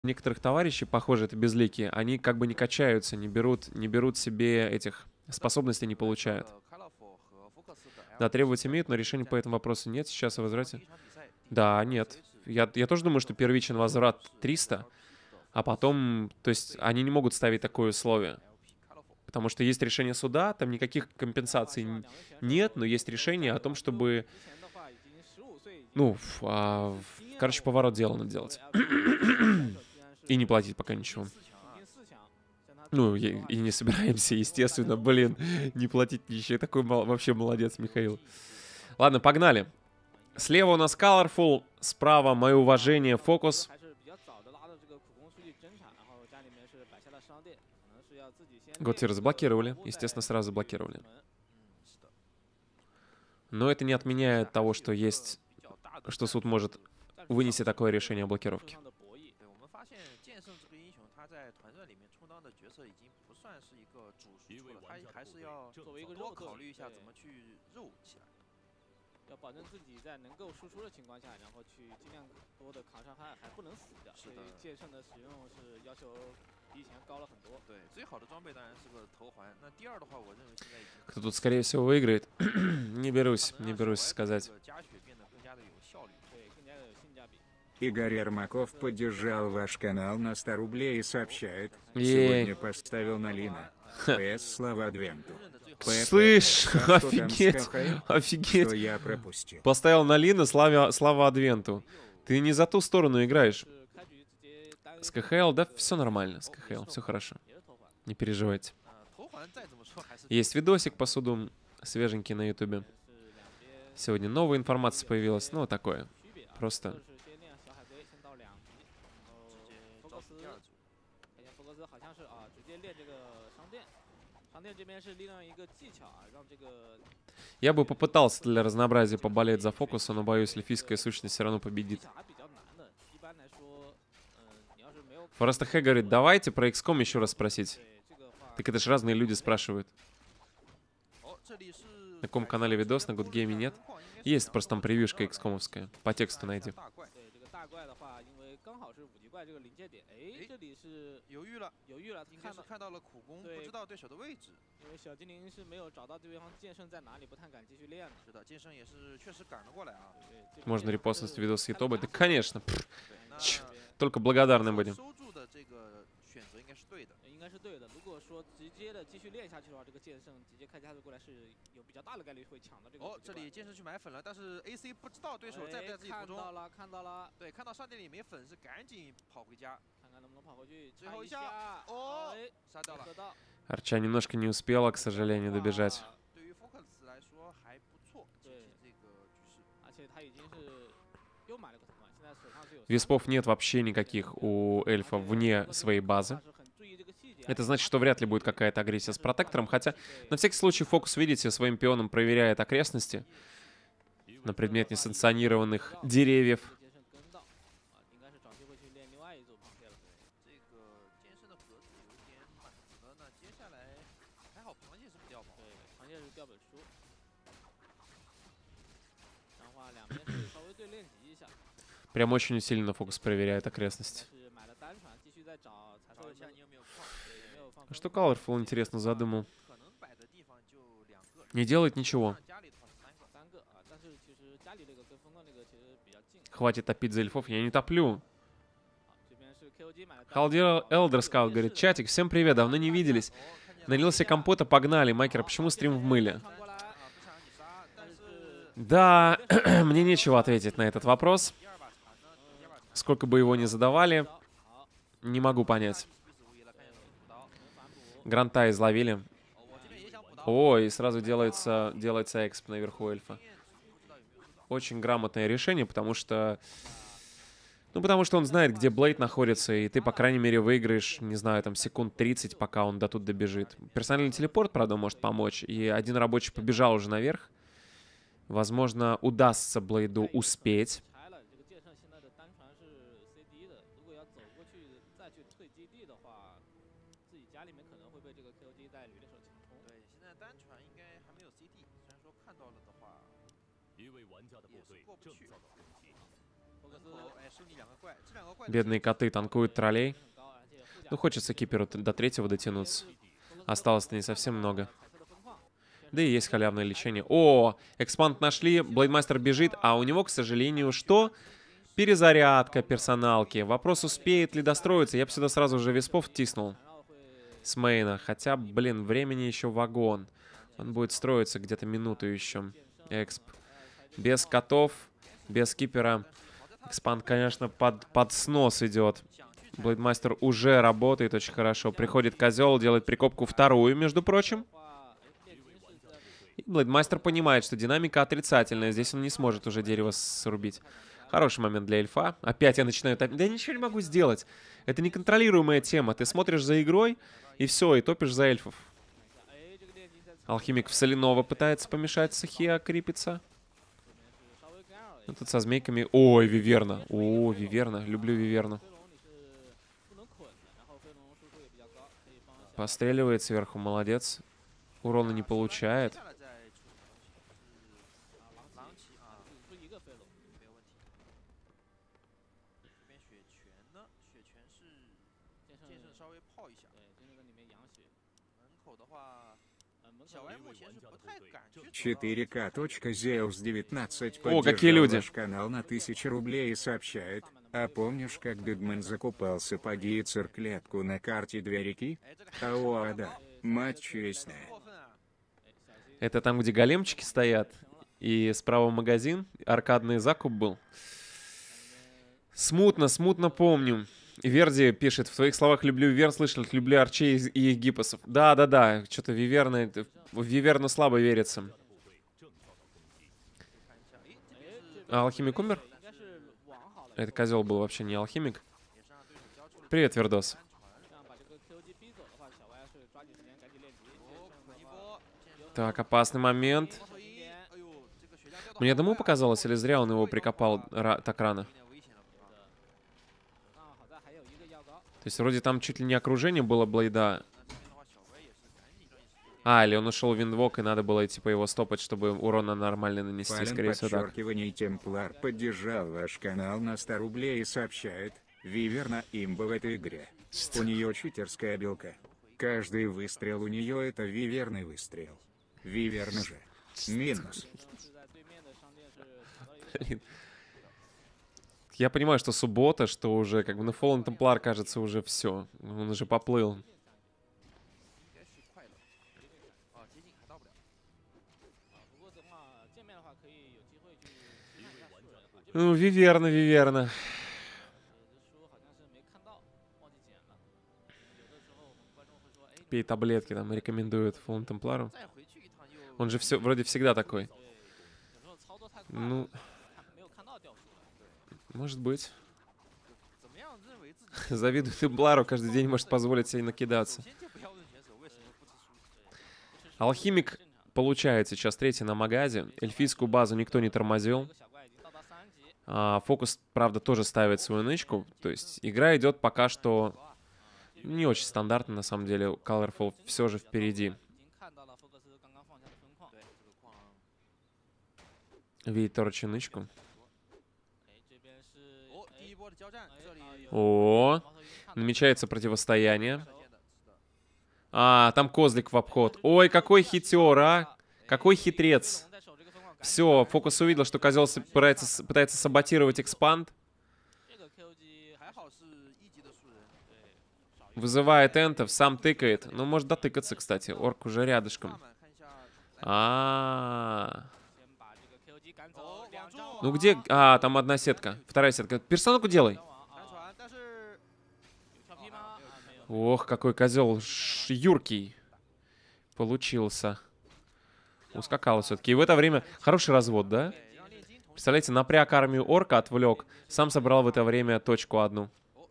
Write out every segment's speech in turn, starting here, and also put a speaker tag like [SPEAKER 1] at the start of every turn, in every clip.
[SPEAKER 1] некоторых товарищей, похоже, это безликие, они как бы не качаются, не берут себе этих способностей, не получают. Да, требовать имеют, но решения по этому вопросу нет сейчас о возврате. Да, нет. Я тоже думаю, что первичен возврат 300, а потом, то есть они не могут ставить такое условие. Потому что есть решение суда, там никаких компенсаций нет, но есть решение о том, чтобы, ну, короче, поворот дела надо делать. И не платить пока ничего. Ну, и не собираемся, естественно, блин, не платить ничего. Такой вообще молодец, Михаил. Ладно, погнали. Слева у нас Colorful, справа мое уважение, Фокус. Готти разблокировали, естественно, сразу заблокировали. Но это не отменяет того, что есть, что суд может вынести такое решение о блокировке. Кто тут, скорее всего, выиграет? Не берусь сказать.
[SPEAKER 2] Игорь Ермаков поддержал ваш канал на 100 рублей и сообщает, сегодня поставил на Лина. ПС слава Адвенту.
[SPEAKER 1] Слышь, офигеть, офигеть.
[SPEAKER 2] Что я пропустил.
[SPEAKER 1] Поставил на Лина, слава Адвенту. Ты не за ту сторону играешь. С КХЛ, да, все нормально, с КХЛ, все хорошо. Не переживайте. Есть видосик по суду, свеженький на ютубе. Сегодня новая информация появилась, ну, такое. Просто... Я бы попытался для разнообразия поболеть за Фокуса, но боюсь, эльфийская сущность все равно победит. Фореста Хэ говорит, давайте про XCOM еще раз спросить. Так это же разные люди спрашивают. На каком канале видос, на Гудгейме нет? Есть, просто там превьюшка XCOM-овская. По тексту найди. Можно репостнуть видос с Ютуба? Да, конечно. Только благодарны будем. Арча немножко не успела, к сожалению, добежать. Виспов нет вообще никаких у эльфа вне своей базы. Это значит, что вряд ли будет какая-то агрессия с протектором, хотя на всякий случай Фокус, видите, своим пионом проверяет окрестности на предмет несанкционированных деревьев. Прям очень усиленно Фокус проверяет окрестности. Что Colorful, интересно, задумал? Не делает ничего. Хватит топить за эльфов, я не топлю. Халдир Элдер Скаут говорит, чатик, всем привет, давно не виделись. Налился компота, погнали. Майкер, почему стрим в мыле? Да, мне нечего ответить на этот вопрос. Сколько бы его ни задавали, не могу понять. Гранта изловили. О, и сразу делается эксп наверху эльфа. Очень грамотное решение, потому что... Ну, потому что он знает, где Блейд находится, и ты, по крайней мере, выиграешь, не знаю, там, секунд 30, пока он до тут добежит. Персональный телепорт, правда, может помочь, и один рабочий побежал уже наверх. Возможно, удастся Блейду успеть. Бедные коты танкуют троллей. Ну, хочется киперу до третьего дотянуться. Осталось-то не совсем много. Да и есть халявное лечение. О, экспанд нашли, Блейдмастер бежит, а у него, к сожалению, что? Перезарядка персоналки. Вопрос, успеет ли достроиться. Я бы сюда сразу же виспов втиснул. С мейна. Хотя, блин, времени еще вагон. Он будет строиться где-то минуту еще. Эксп. Без котов, без кипера. Экспанд, конечно, под снос идет. Блейдмастер уже работает очень хорошо. Приходит козел, делает прикопку вторую, между прочим. И Блейдмастер понимает, что динамика отрицательная. Здесь он не сможет уже дерево срубить. Хороший момент для эльфа. Опять я начинаю топить. Да я ничего не могу сделать. Это неконтролируемая тема. Ты смотришь за игрой, и все, и топишь за эльфов. Алхимик в соляного пытается помешать Сахия крипиться. Ну, тут со змейками... Ой, Виверна. О, Виверна. Люблю Виверну. Постреливает сверху, молодец. Урона не получает.
[SPEAKER 2] Zeus19
[SPEAKER 1] О, какие люди.
[SPEAKER 2] ваш канал на 1000 рублей и сообщает: а помнишь, как Бигмен закупал сапоги и цирклетку на карте Две реки? Ау, да, мать честная.
[SPEAKER 1] Это там, где големчики стоят, и справа магазин, аркадный закуп был. Смутно, смутно помню. Верди пишет, в твоих словах люблю Вивер, слышал, люблю арчей и их гипосов. Да, что-то в Виверну слабо верится. А алхимик умер? Это козел был вообще не алхимик. Привет, Вердос. Так, опасный момент. Мне одному показалось, или зря он его прикопал так рано? То есть вроде там чуть ли не окружение было Блейда. А, или он ушел в виндвок, и надо было типа его стопать, чтобы урона нормально нанести, скорее всего так.
[SPEAKER 2] Темплар поддержал ваш канал на 100 рублей и сообщает: Виверна имба в этой игре. У нее читерская белка. Каждый выстрел у нее это виверный выстрел. Виверна же. Минус.
[SPEAKER 1] Я понимаю, что суббота, что уже как бы на Fallen Templar, кажется, уже все. Он уже поплыл. Ну, Виверна. Пей таблетки, там рекомендуют Fallen Templar. Он же все, вроде всегда такой. Ну, может быть. Завидую Темплару, каждый день может позволить себе накидаться. Алхимик получает сейчас третий на магазе. Эльфийскую базу никто не тормозил. Фокус, правда, тоже ставит свою нычку. То есть игра идет пока что не очень стандартно, на самом деле. Colorful все же впереди. Видит Торчи нычку. О, намечается противостояние. Там козлик в обход. Ой, какой хитер, а! Какой хитрец. Все, Фокус увидел, что козел пытается саботировать экспанд. Вызывает энтов, сам тыкает. Ну, может дотыкаться, кстати. Орк уже рядышком. Ну где? Там одна сетка. Вторая сетка. Персоналку делай. Ох, какой козел юркий получился. Ускакал все-таки. И в это время хороший развод, да? Представляете, напряг армию орка, отвлек. Сам собрал в это время точку одну.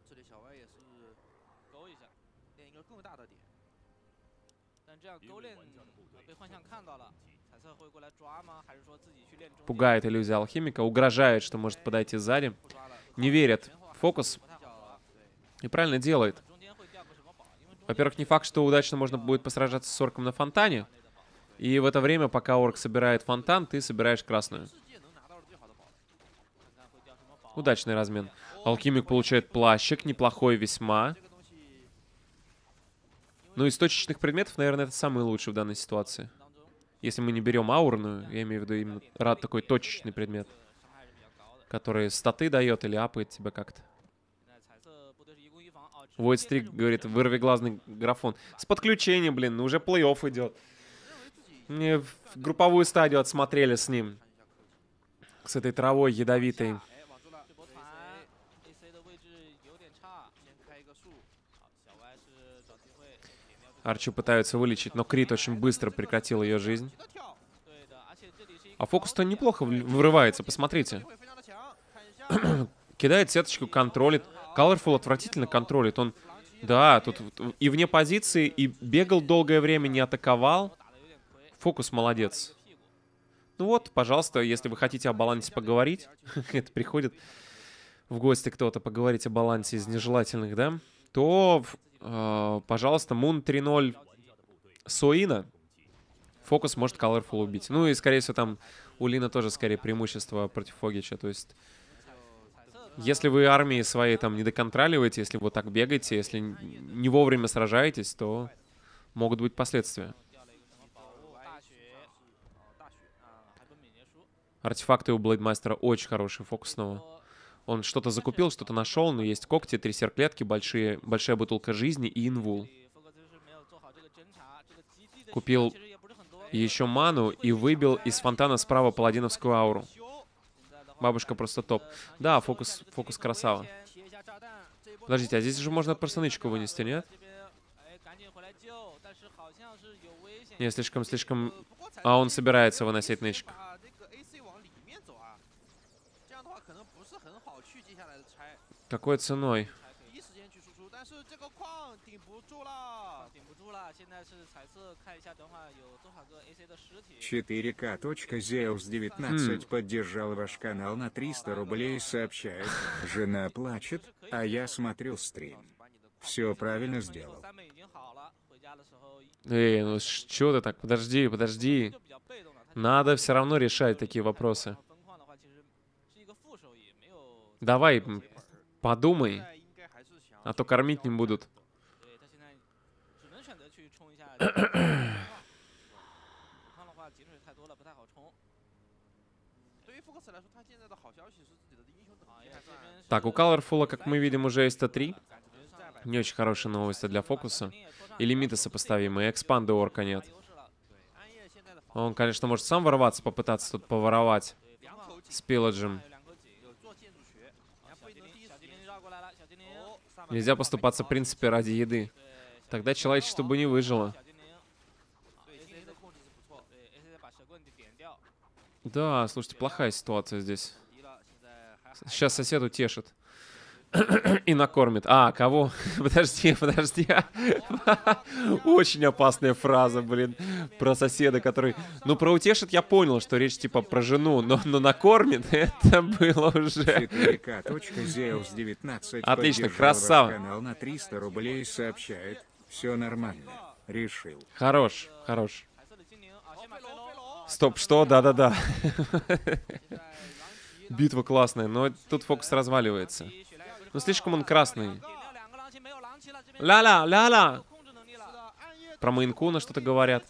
[SPEAKER 1] Пугает иллюзия алхимика. Угрожает, что может подойти сзади. Не верит. Фокус. И правильно делает. Во-первых, не факт, что удачно можно будет посражаться с орком на фонтане. И в это время, пока орк собирает фонтан, ты собираешь красную. Удачный размен. Алхимик получает плащик, неплохой весьма. Ну, из точечных предметов, наверное, это самый лучший в данной ситуации. Если мы не берем аурную, я имею в виду именно такой точечный предмет, который статы дает или апает тебя как-то. Void Streak говорит, вырви глазный графон. С подключением, блин, ну уже плей-офф идет. Мне в групповую стадию отсмотрели с ним. С этой травой ядовитой. Арчу пытаются вылечить, но Крит очень быстро прекратил ее жизнь. А фокус-то неплохо вырывается, посмотрите. Кидает сеточку, контролит. Colorful отвратительно контролит. Он, да, тут и вне позиции, и бегал долгое время, не атаковал. Фокус молодец. Ну вот, пожалуйста, если вы хотите о балансе поговорить, это приходит в гости кто-то поговорить о балансе из нежелательных, да, то, пожалуйста, Moon 3.0 Соина. Фокус может Colorful убить. Ну и, скорее всего, там у Лина тоже, скорее, преимущество против Фогича. То есть, если вы армии своей там не доконтроливаете, если вы так бегаете, если не вовремя сражаетесь, то могут быть последствия. Артефакты у Блейдмастера очень хорошие фокусного. Он что-то закупил, что-то нашел, но есть когти, 3 серклетки, большая бутылка жизни и инвул. Купил еще ману и выбил из фонтана справа паладиновскую ауру. Бабушка просто топ. Да, фокус красава. Подождите, а здесь же можно просто нычку вынести, нет? Не, слишком... А он собирается выносить нычку. Какой ценой?
[SPEAKER 2] 4K.Zeus19 поддержал ваш канал на 300 рублей и сообщает, жена плачет, а я смотрю стрим. Все правильно сделал.
[SPEAKER 1] Эй, ну что ты так? Подожди. Надо все равно решать такие вопросы. Давай, подумай, а то кормить не будут. Так, у Colorful, как мы видим, уже есть Т3. Не очень хорошие новости для фокуса. И лимиты сопоставимые. Экспанда орка нет. Он, конечно, может сам ворваться, попытаться тут поворовать с пилладжем. Нельзя поступаться, в принципе, ради еды. Тогда человечество бы не выжило. Да, слушайте, плохая ситуация здесь. Сейчас сосед утешит. И накормит. А, кого? Подожди. Очень опасная фраза, блин. Про соседа, который... Ну, про утешит я понял, что речь типа про жену, но накормит, это было уже...
[SPEAKER 2] 4K.Zeus19
[SPEAKER 1] отлично, красава.
[SPEAKER 2] Канал на 300 рублей сообщает, все нормально, решил.
[SPEAKER 1] Хорош. Стоп, что? Да. Битва классная, но тут фокус разваливается. Но слишком он красный. Ля-ля. Про мейнкуна что-то говорят.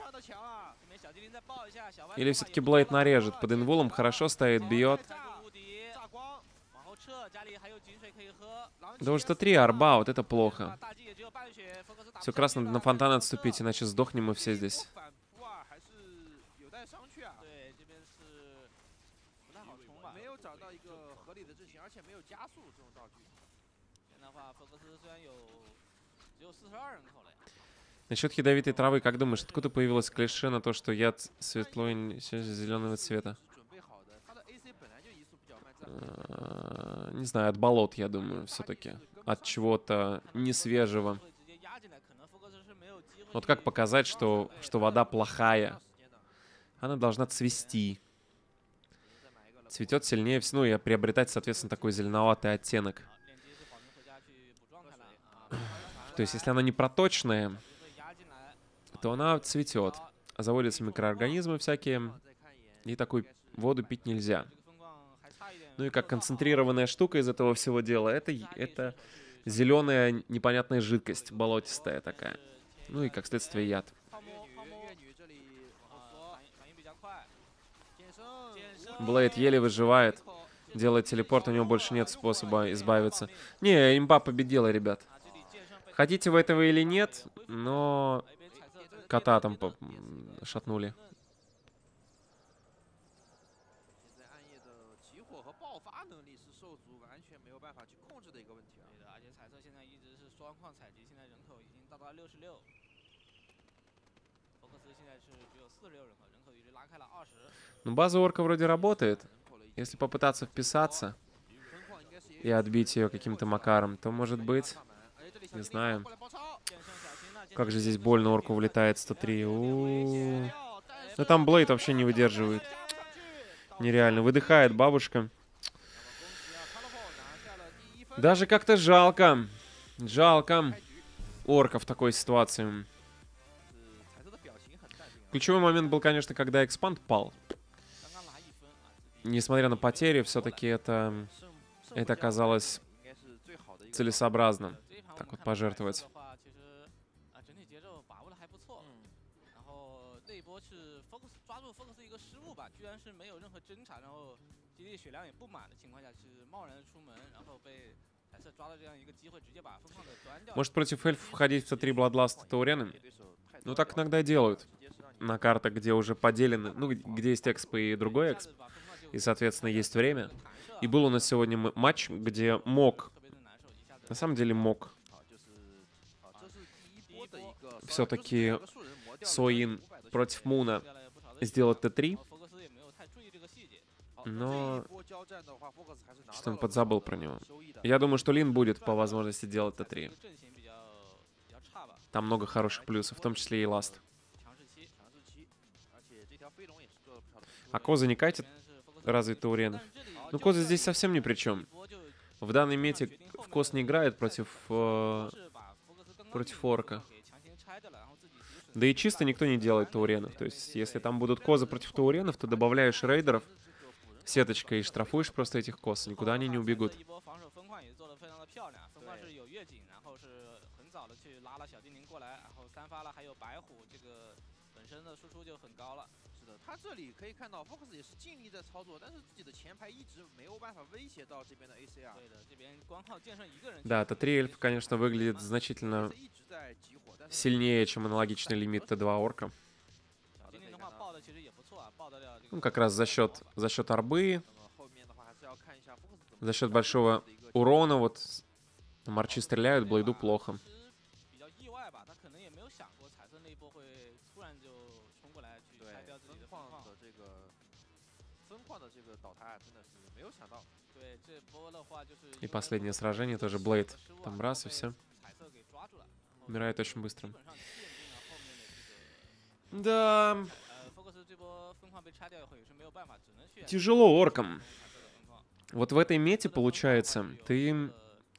[SPEAKER 1] Или все-таки Блейд нарежет. Под инвулом хорошо стоит, бьет. Да уж то 3 арба, вот это плохо. Все красно, на фонтан отступить, иначе сдохнем мы все здесь. Насчет ядовитой травы, как думаешь, откуда появилось клише на то, что яд зеленого цвета? Не знаю, от болот, я думаю, все-таки. От чего-то несвежего. Вот как показать, что вода плохая? Она должна цвести. Цветет сильнее, ну и приобретать, соответственно, такой зеленоватый оттенок. То есть, если она не проточная, то она цветет. Заводятся микроорганизмы всякие, и такую воду пить нельзя. Ну и как концентрированная штука из этого всего дела, это зеленая непонятная жидкость, болотистая такая. Ну и как следствие яд. Блейд еле выживает. Делает телепорт, у него больше нет способа избавиться. Не, имба победила, ребят. Хотите вы этого или нет, но кота там шатнули. Ну, база орка вроде работает. Если попытаться вписаться и отбить ее каким-то макаром, то, может быть, не знаю. Как же здесь больно орку влетает 103. Да там Блейд вообще не выдерживает. Нереально. Выдыхает бабушка. Даже как-то жалко. Жалко орка в такой ситуации. Ключевой момент был, конечно, когда экспанд пал. Несмотря на потери, все-таки это оказалось целесообразно. Так вот пожертвовать. Может, против эльфов входить в Т3 Бладласт Таурены? Ну, так иногда делают. На картах, где уже поделены, ну, где есть эксп и другой эксп. И, соответственно, есть время. И был у нас сегодня матч, где мог, на самом деле мог, все-таки Соин против Муна сделать Т3. Но что-то он подзабыл про него. Я думаю, что Лин будет по возможности делать Т3. Там много хороших плюсов, в том числе и ласт. А Коза не катит разве Тауренов? Ну, Коза здесь совсем ни при чем. В данной мете в Коз не играет против орка. Да и чисто никто не делает тауренов. То есть, если там будут Козы против тауренов, то добавляешь рейдеров сеточкой и штрафуешь просто этих Коз. Никуда они не убегут. Да, Т3 эльф, конечно, выглядит значительно сильнее, чем аналогичный лимит Т2 орка. Ну, как раз за счет арбы, за счет большого урона. Вот марчи стреляют, Блейду плохо. И последнее сражение тоже Блейд. Там раз и все. Умирает очень быстро. Да. Тяжело оркам. Вот в этой мете, получается, ты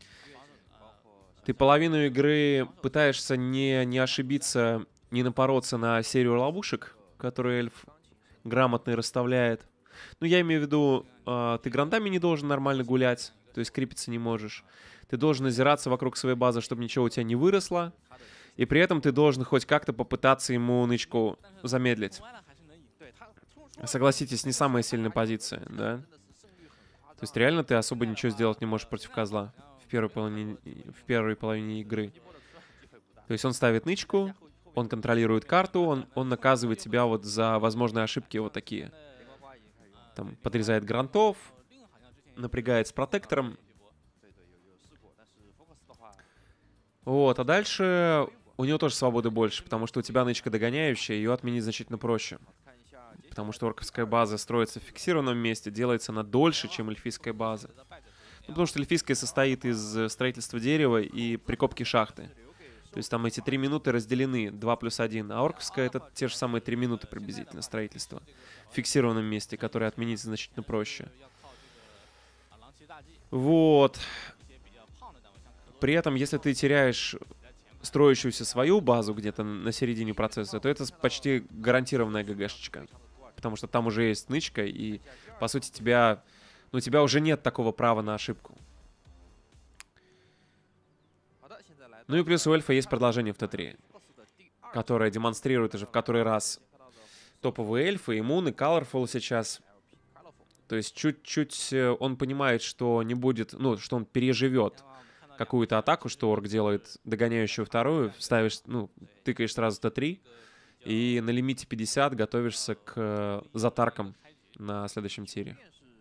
[SPEAKER 1] половину игры пытаешься не ошибиться, не напороться на серию ловушек, которые эльф грамотно расставляет. Ну, я имею в виду, ты грандами не должен нормально гулять, то есть крепиться не можешь. Ты должен озираться вокруг своей базы, чтобы ничего у тебя не выросло. И при этом ты должен хоть как-то попытаться ему нычку замедлить. Согласитесь, не самая сильная позиция, да? То есть реально ты особо ничего сделать не можешь против козла в первой половине игры. То есть он ставит нычку, он контролирует карту, он наказывает тебя вот за возможные ошибки вот такие. Там подрезает грантов, напрягает с протектором. Вот, а дальше у него тоже свободы больше, потому что у тебя нычка догоняющая, ее отменить значительно проще. Потому что орковская база строится в фиксированном месте, делается она дольше, чем эльфийская база. Ну, потому что эльфийская состоит из строительства дерева и прикопки шахты. То есть там эти 3 минуты разделены, 2+1. А орковская — это те же самые 3 минуты приблизительно строительства. В фиксированном месте, которое отменить значительно проще. Вот. При этом, если ты теряешь строящуюся свою базу где-то на середине процесса, то это почти гарантированная ГГшечка. Потому что там уже есть нычка, и, по сути, тебя Но у тебя уже нет такого права на ошибку. Ну и плюс у эльфа есть продолжение в Т3, которое демонстрирует уже в который раз топовые эльфы, иммуны, Colorful сейчас. То есть чуть-чуть он понимает, что не будет, ну, что он переживет какую-то атаку, что орк делает догоняющую вторую, ставишь, ну, тыкаешь сразу Т3, и на лимите 50 готовишься к затаркам на следующем тире.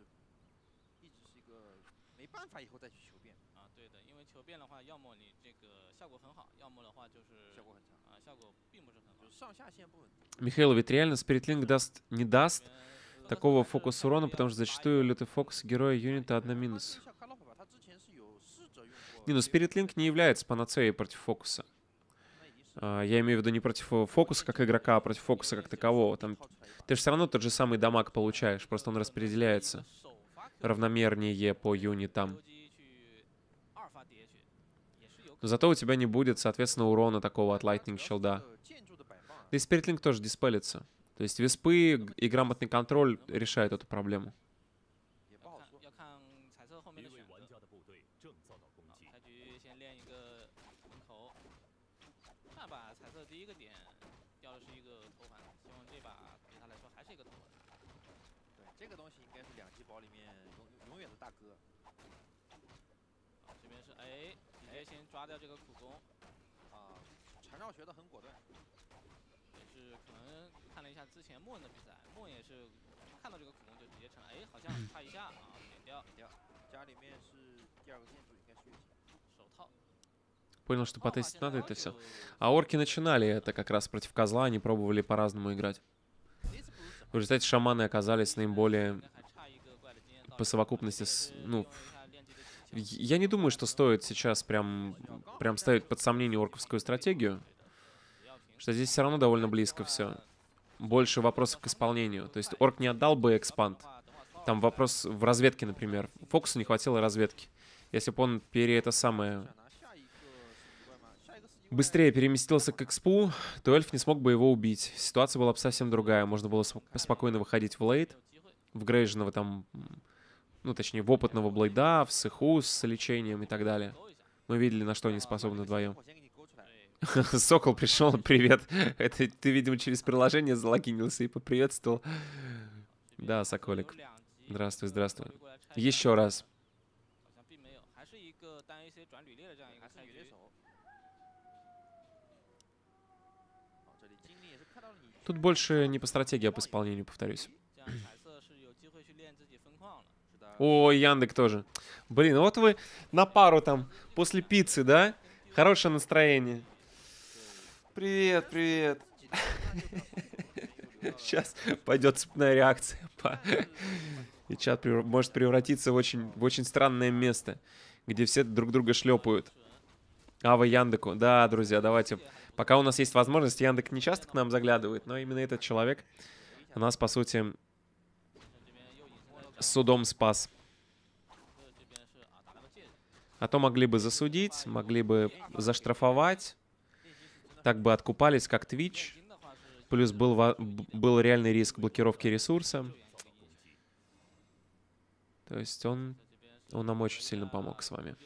[SPEAKER 1] Михаил, ведь реально Спиритлинк не даст такого фокус урона, потому что зачастую лютый фокус героя юнита 1 минус. Не, ну Спиритлинк не является панацеей против фокуса. Я имею в виду не против фокуса как игрока, а против фокуса как такового. Там ты же все равно тот же самый дамаг получаешь, просто он распределяется равномернее по юнитам. Но зато у тебя не будет, соответственно, урона такого от Lightning Shield'а. Да и Спиритлинк тоже диспелится. То есть виспы и грамотный контроль решают эту проблему. Понял, что потестить надо это все. А орки начинали это как раз против козла, они пробовали по-разному играть. В результате шаманы оказались наиболее по совокупности с... Ну, я не думаю, что стоит сейчас прям ставить под сомнение орковскую стратегию. Что здесь все равно довольно близко все. Больше вопросов к исполнению. То есть орк не отдал бы экспанд. Там вопрос в разведке, например. Фокусу не хватило разведки. Если бы он быстрее переместился к экспу, то эльф не смог бы его убить. Ситуация была бы совсем другая. Можно было спокойно выходить в лейт, в грейженного там, ну точнее в опытного блейда, в сыху с лечением и так далее. Мы видели, на что они способны вдвоем. Сокол пришел, привет. Это ты, видимо, через приложение залогинился и поприветствовал. Да, Соколик. Здравствуй, здравствуй. Еще раз. Тут больше не по стратегии, а по исполнению, повторюсь. О, Яндек тоже. Блин, вот вы на пару там после пиццы, да? Хорошее настроение. Привет, привет. Сейчас пойдет цепная реакция. И чат может превратиться в очень странное место, где все друг друга шлепают. Ава Яндеку. Да, друзья, давайте. Пока у нас есть возможность, Яндек не часто к нам заглядывает, но именно этот человек нас, по сути, судом спас. А то могли бы засудить, могли бы заштрафовать. Так бы откупались, как Twitch. Плюс был реальный риск блокировки ресурса. То есть он нам очень сильно помог с вами.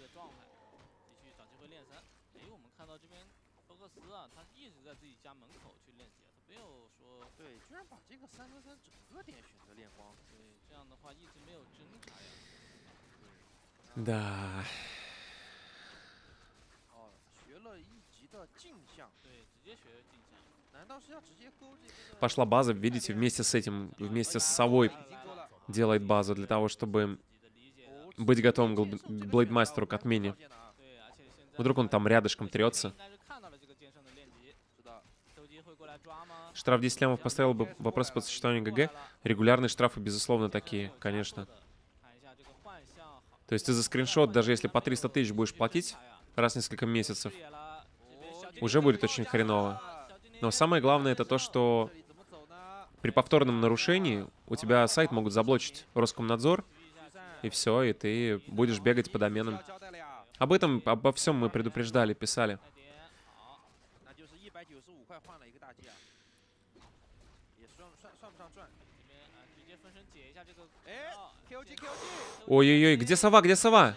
[SPEAKER 1] Да. Пошла база, видите, вместе с совой делает базу для того, чтобы быть готовым к блейдмастеру, к отмене. Вдруг он там рядышком трется. Штраф 10 лямов поставил бы вопрос по существованию ГГ. Регулярные штрафы, безусловно, такие, конечно. То есть ты за скриншот, даже если по 300 тысяч будешь платить раз в несколько месяцев, уже будет очень хреново. Но самое главное это то, что при повторном нарушении у тебя сайт могут заблочить Роскомнадзор, и все, и ты будешь бегать по доменам. Обо всем мы предупреждали, писали. Ой-ой-ой, где сова, где сова?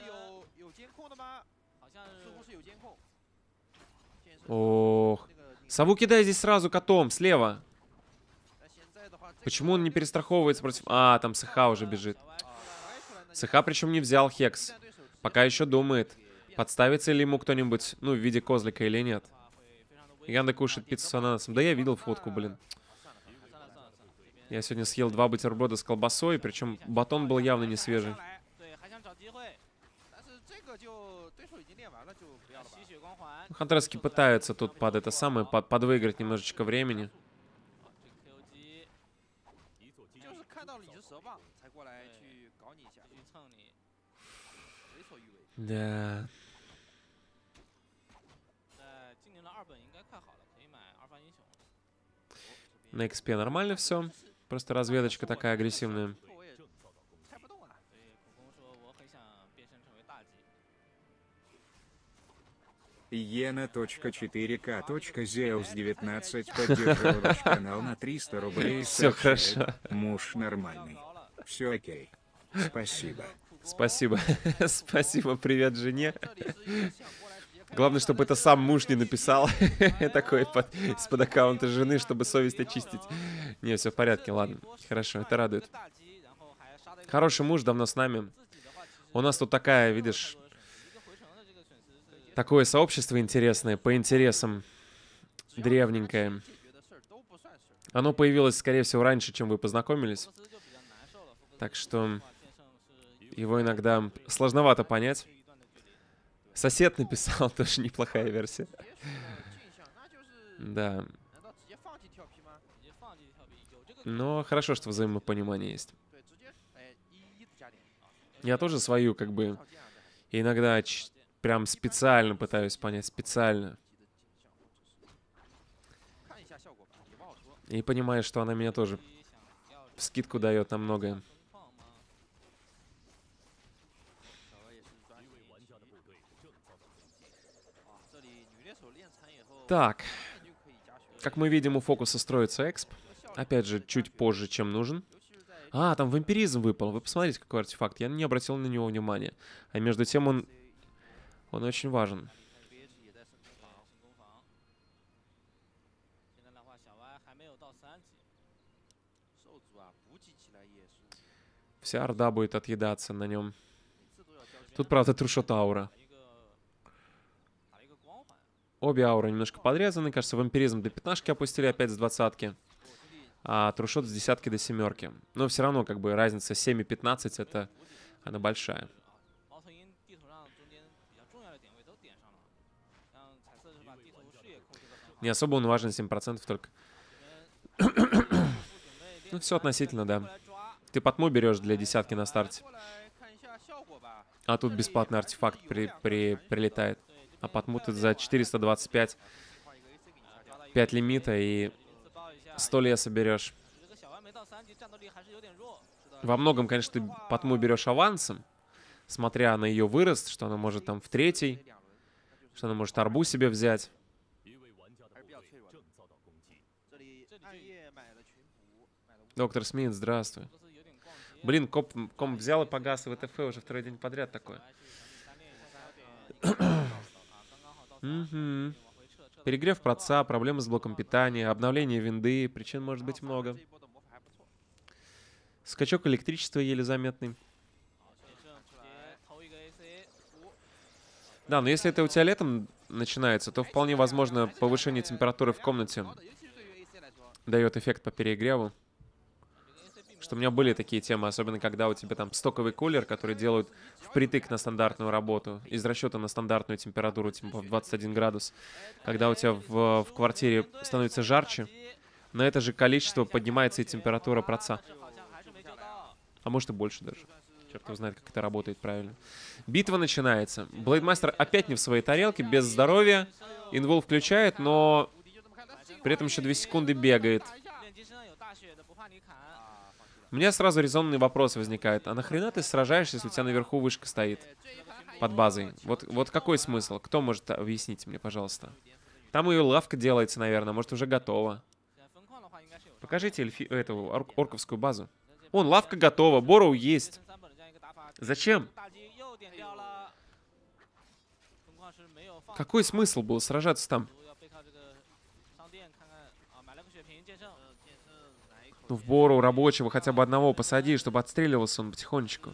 [SPEAKER 1] Ох. Сову кидай здесь сразу котом, слева. Почему он не перестраховывается против... А, там СХ уже бежит. СХ причем не взял Хекс. Пока еще думает, подставится ли ему кто-нибудь, ну, в виде козлика или нет. Янда кушает пиццу с ананасом. Да я видел фотку, блин. Я сегодня съел 2 бутерброда с колбасой, причем батон был явно не свежий. Хантрески пытаются тут под это самое, подвыиграть немножечко времени. Да. На XP нормально все. Просто разведочка такая агрессивная.
[SPEAKER 2] Ена.4К.Zeus19 поддержал ваш канал на 300 рублей.
[SPEAKER 1] Все хорошо.
[SPEAKER 2] Муж нормальный. Все окей. Спасибо.
[SPEAKER 1] Спасибо. Спасибо, привет жене. Главное, чтобы это сам муж не написал. Такой из-под аккаунта жены, чтобы совесть очистить. Не, все в порядке, ладно. Хорошо, это радует. Хороший муж давно с нами. У нас тут такая, видишь, такое сообщество интересное, по интересам, древненькое. Оно появилось, скорее всего, раньше, чем вы познакомились. Так что его иногда сложновато понять. Сосед написал, тоже неплохая версия. Да. Но хорошо, что взаимопонимание есть. Я тоже свою, как бы, иногда прям специально пытаюсь понять, специально. И понимаю, что она меня тоже скидку дает на многое. Так. Как мы видим, у фокуса строится эксп. Опять же, чуть позже, чем нужен. А, там вампиризм выпал. Вы посмотрите, какой артефакт. Я не обратил на него внимания. А между тем он очень важен. Вся орда будет отъедаться на нем. Тут, правда, трушот аура. Обе ауры немножко подрезаны. Кажется, вампиризм до 15-ки опустили, опять с 20-ки. А трушот с 10-ки до 7-ки. Но все равно, как бы, разница 7 и 15, это она большая. Не особо он важен, 7% только. Ну, все относительно, да. Ты потму берешь для 10-ки на старте. А тут бесплатный артефакт прилетает. А потму ты за 425 5 лимита и 100 леса берешь. Во многом, конечно, ты потму берешь авансом, смотря на ее вырост, что она может там в 3-й, что она может арбу себе взять. Доктор Смит, здравствуй. Блин, комп взял и погас в ВТФ уже второй день подряд такое. Перегрев проца, проблемы с блоком питания, обновление винды, причин может быть много. Скачок электричества еле заметный. Да, но если это у тебя летом начинается, то вполне возможно повышение температуры в комнате дает эффект по перегреву. Что у меня были такие темы, особенно когда у тебя там стоковый кулер, который делают впритык на стандартную работу, из расчета на стандартную температуру, типа в 21 градус. Когда у тебя в квартире становится жарче, на это же количество поднимается и температура проца. А может и больше даже. Черт его знает, как это работает правильно. Битва начинается. Блейдмастер опять не в своей тарелке, без здоровья. Инвол включает, но при этом еще 2 секунды бегает. У меня сразу резонный вопрос возникает. А нахрена ты сражаешься, если у тебя наверху вышка стоит под базой? Вот какой смысл? Кто может объяснить мне, пожалуйста? Там ее лавка делается, наверное. Может, уже готова. Покажите эту орковскую базу. Вон, лавка готова, Борроу есть. Зачем? Какой смысл был сражаться там? Ну, в Борроу рабочего хотя бы одного посади, чтобы отстреливался он потихонечку.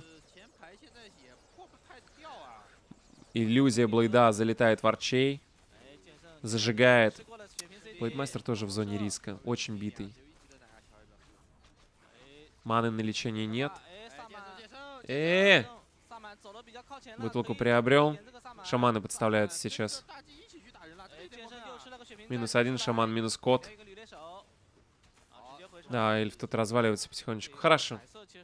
[SPEAKER 1] Иллюзия Блейда залетает в арчей. Зажигает. Блейдмастер тоже в зоне риска. Очень битый. Маны на лечение нет. Бутылку приобрел. Шаманы подставляются сейчас. -1 шаман, минус кот. Да, эльф тут разваливается потихонечку. Хорошо.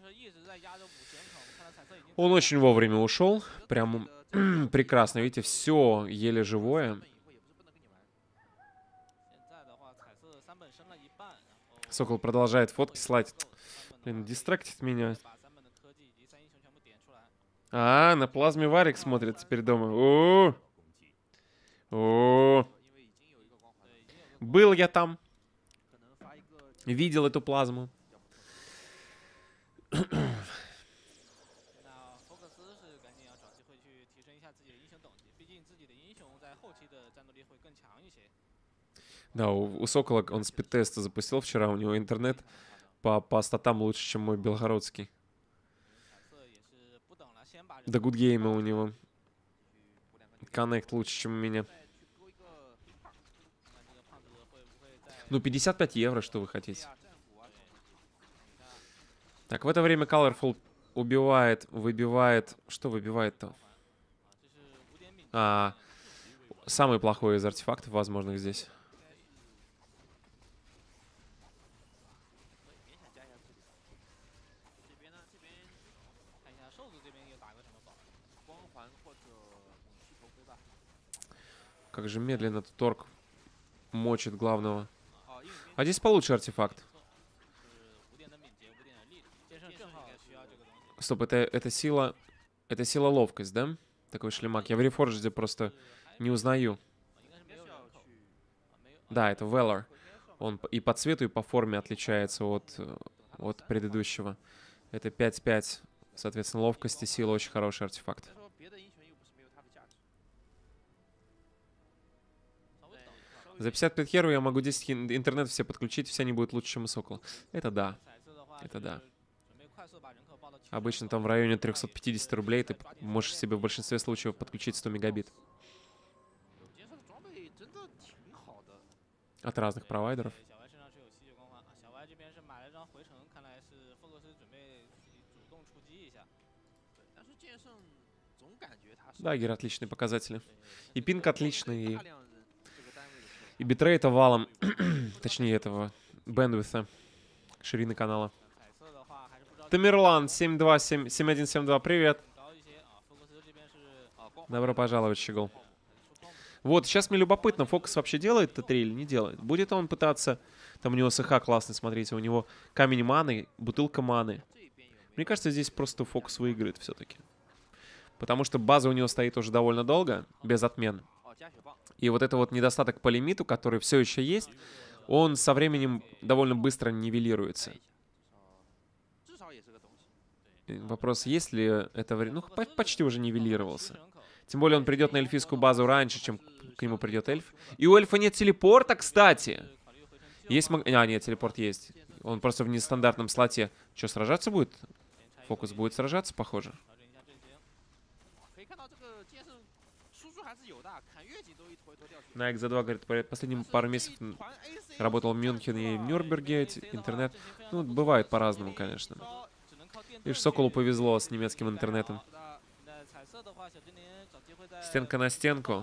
[SPEAKER 1] Он очень вовремя ушел. Прям прекрасно. Видите, все еле живое. Сокол продолжает фотки слать. Блин, дистрактит меня. А, на плазме Варик смотрит теперь дома. О, был я там. Видел эту плазму. Да, у Сокола он спид-тест запустил вчера. У него интернет по статам лучше, чем мой белгородский. Да, гудгейма у него. Коннект лучше, чем у меня. Ну, 55 евро, что вы хотите. Так, в это время Colorful убивает, выбивает... Что выбивает-то? Самый плохой из артефактов возможных здесь. Как же медленно этот торг мочит главного. А здесь получше артефакт. Стоп, это сила... Это сила ловкость, да? Такой шлемак. Я в Reforged просто не узнаю. Да, это Valor. Он и по цвету, и по форме отличается от предыдущего. Это 5-5. Соответственно, ловкость и сила очень хороший артефакт. За 55 евро я могу 10 интернет все подключить, все они будут лучше, чем у Сокола. Это да. Это да. Обычно там в районе 350 рублей ты можешь себе в большинстве случаев подключить 100 мегабит. От разных провайдеров. Да, Гер, отличные показатели. И пинг отличный, и битрейта валом, точнее этого, бэндвита, ширины канала. Тамерлан, 7172, привет. Добро пожаловать, Щегол. Вот, сейчас мне любопытно, Фокус вообще делает Т3 или не делает? Будет он пытаться... Там у него СХ классный, смотрите, у него камень маны, бутылка маны. Мне кажется, здесь просто Фокус выиграет все-таки. Потому что база у него стоит уже довольно долго, без отмен. И вот это вот недостаток по лимиту, который все еще есть, он со временем довольно быстро нивелируется. Вопрос, есть ли это время? Ну, почти уже нивелировался. Тем более он придет на эльфийскую базу раньше, чем к нему придет эльф. И у эльфа нет телепорта, кстати. Есть нет, телепорт есть. Он просто в нестандартном слоте. Что, сражаться будет? Фокус будет сражаться, похоже. Найк за 2 говорит, последние пару месяцев работал в Мюнхене и в Нюрнберге, интернет. Ну, бывает по-разному, конечно. Видишь, Соколу повезло с немецким интернетом. Стенка на стенку.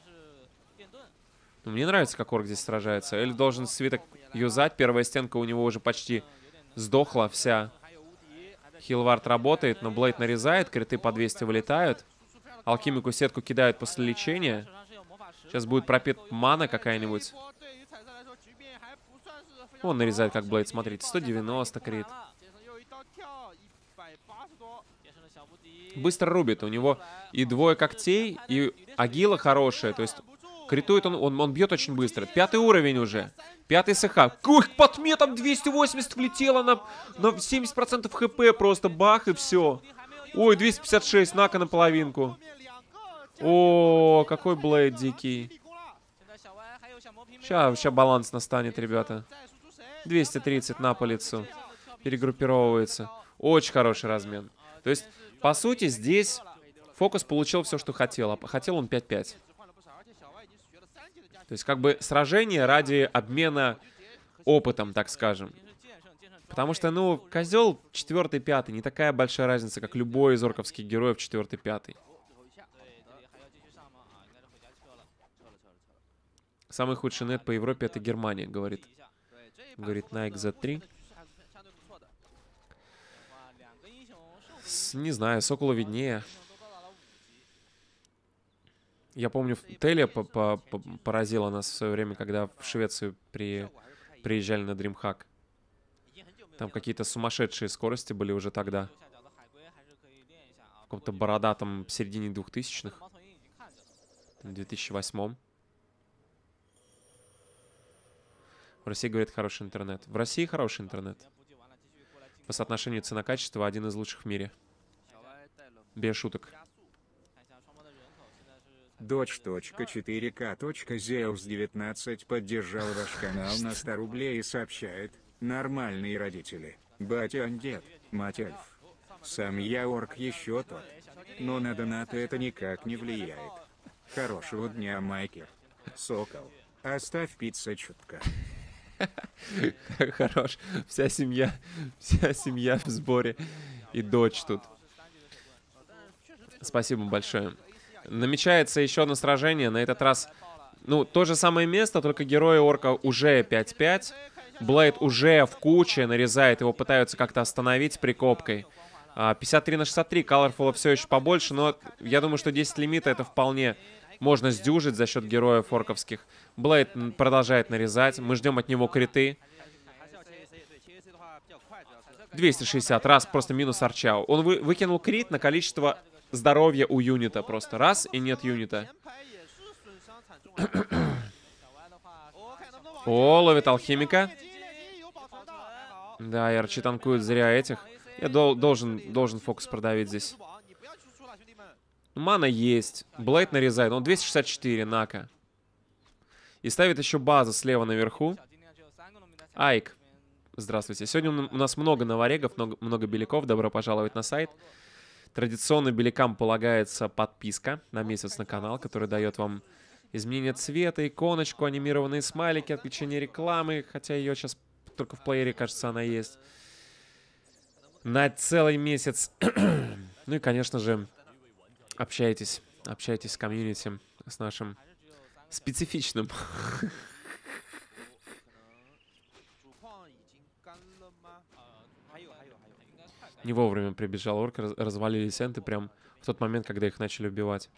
[SPEAKER 1] Ну, мне нравится, как орк здесь сражается. Эльф должен свиток юзать. Первая стенка у него уже почти сдохла вся. Хилвард работает, но Блейд нарезает. Криты по 200 вылетают. Алхимику сетку кидают после лечения. Сейчас будет пропит мана какая-нибудь. Он нарезает как Блейд, смотрите. 190 крит. Быстро рубит. У него и двое когтей, и агила хорошая. То есть Критует он бьет очень быстро. 5-й уровень уже. 5-й СХ. Ух, под метом 280 влетело на 70% хп. Просто бах и все. Ой, 256. На-ка на половинку. О, какой Блейд дикий. Сейчас баланс настанет, ребята. 230 на по лицу. Перегруппировывается. Очень хороший размен. То есть, по сути, здесь Фокус получил все, что хотел. А хотел он 5-5. То есть, как бы, сражение ради обмена опытом, так скажем. Потому что, ну, козел 4-5, не такая большая разница, как любой из орковских героев 4-5. Самый худший нет по Европе — это Германия, говорит. Говорит Nike Z3. Не знаю, Соколу виднее. Я помню, Телия поразила нас в свое время, когда в Швецию приезжали на DreamHack. Там какие-то сумасшедшие скорости были уже тогда. В каком-то бородатом середине 2000-х. В 2008-м. В России, говорят, хороший интернет. В России хороший интернет. По соотношению цена-качество один из лучших в мире. Без шуток.
[SPEAKER 2] Dodge.4K.Zeus19 поддержал ваш канал на 100 рублей и сообщает: нормальные родители. Батя дед, мать эльф. Сам я орк еще тот. Но на донаты это никак не влияет. Хорошего дня, Майкер. Сокол. Оставь пицца чутка.
[SPEAKER 1] Хорош. Вся семья в сборе. И дочь тут. Спасибо большое. Намечается еще одно сражение. На этот раз, ну, то же самое место, только герои орка уже 5-5. Блейд уже в куче нарезает, его пытаются как-то остановить прикопкой. 53/63, Colorful все еще побольше, но я думаю, что 10 лимита это вполне можно сдюжить за счет героев орковских. Блейд продолжает нарезать, мы ждем от него криты. 260, раз, просто минус арчау. Он выкинул крит на количество здоровья у юнита, просто раз и нет юнита. О, ловит алхимика. Да, и арчи танкуют зря этих. Я должен фокус продавить здесь. Мана есть. Блейд нарезает. Он 264, нака. И ставит еще базу слева наверху. Айк. Здравствуйте. Сегодня у нас много новорегов, много беляков. Добро пожаловать на сайт. Традиционно белякам полагается подписка на месяц на канал, который дает вам изменение цвета, иконочку, анимированные смайлики, отключение рекламы. Хотя ее сейчас только в плеере, кажется, она есть. На целый месяц. Ну и, конечно же, общайтесь с комьюнити, с нашим специфичным. Не вовремя прибежал орк, развалились энты прям в тот момент, когда их начали убивать.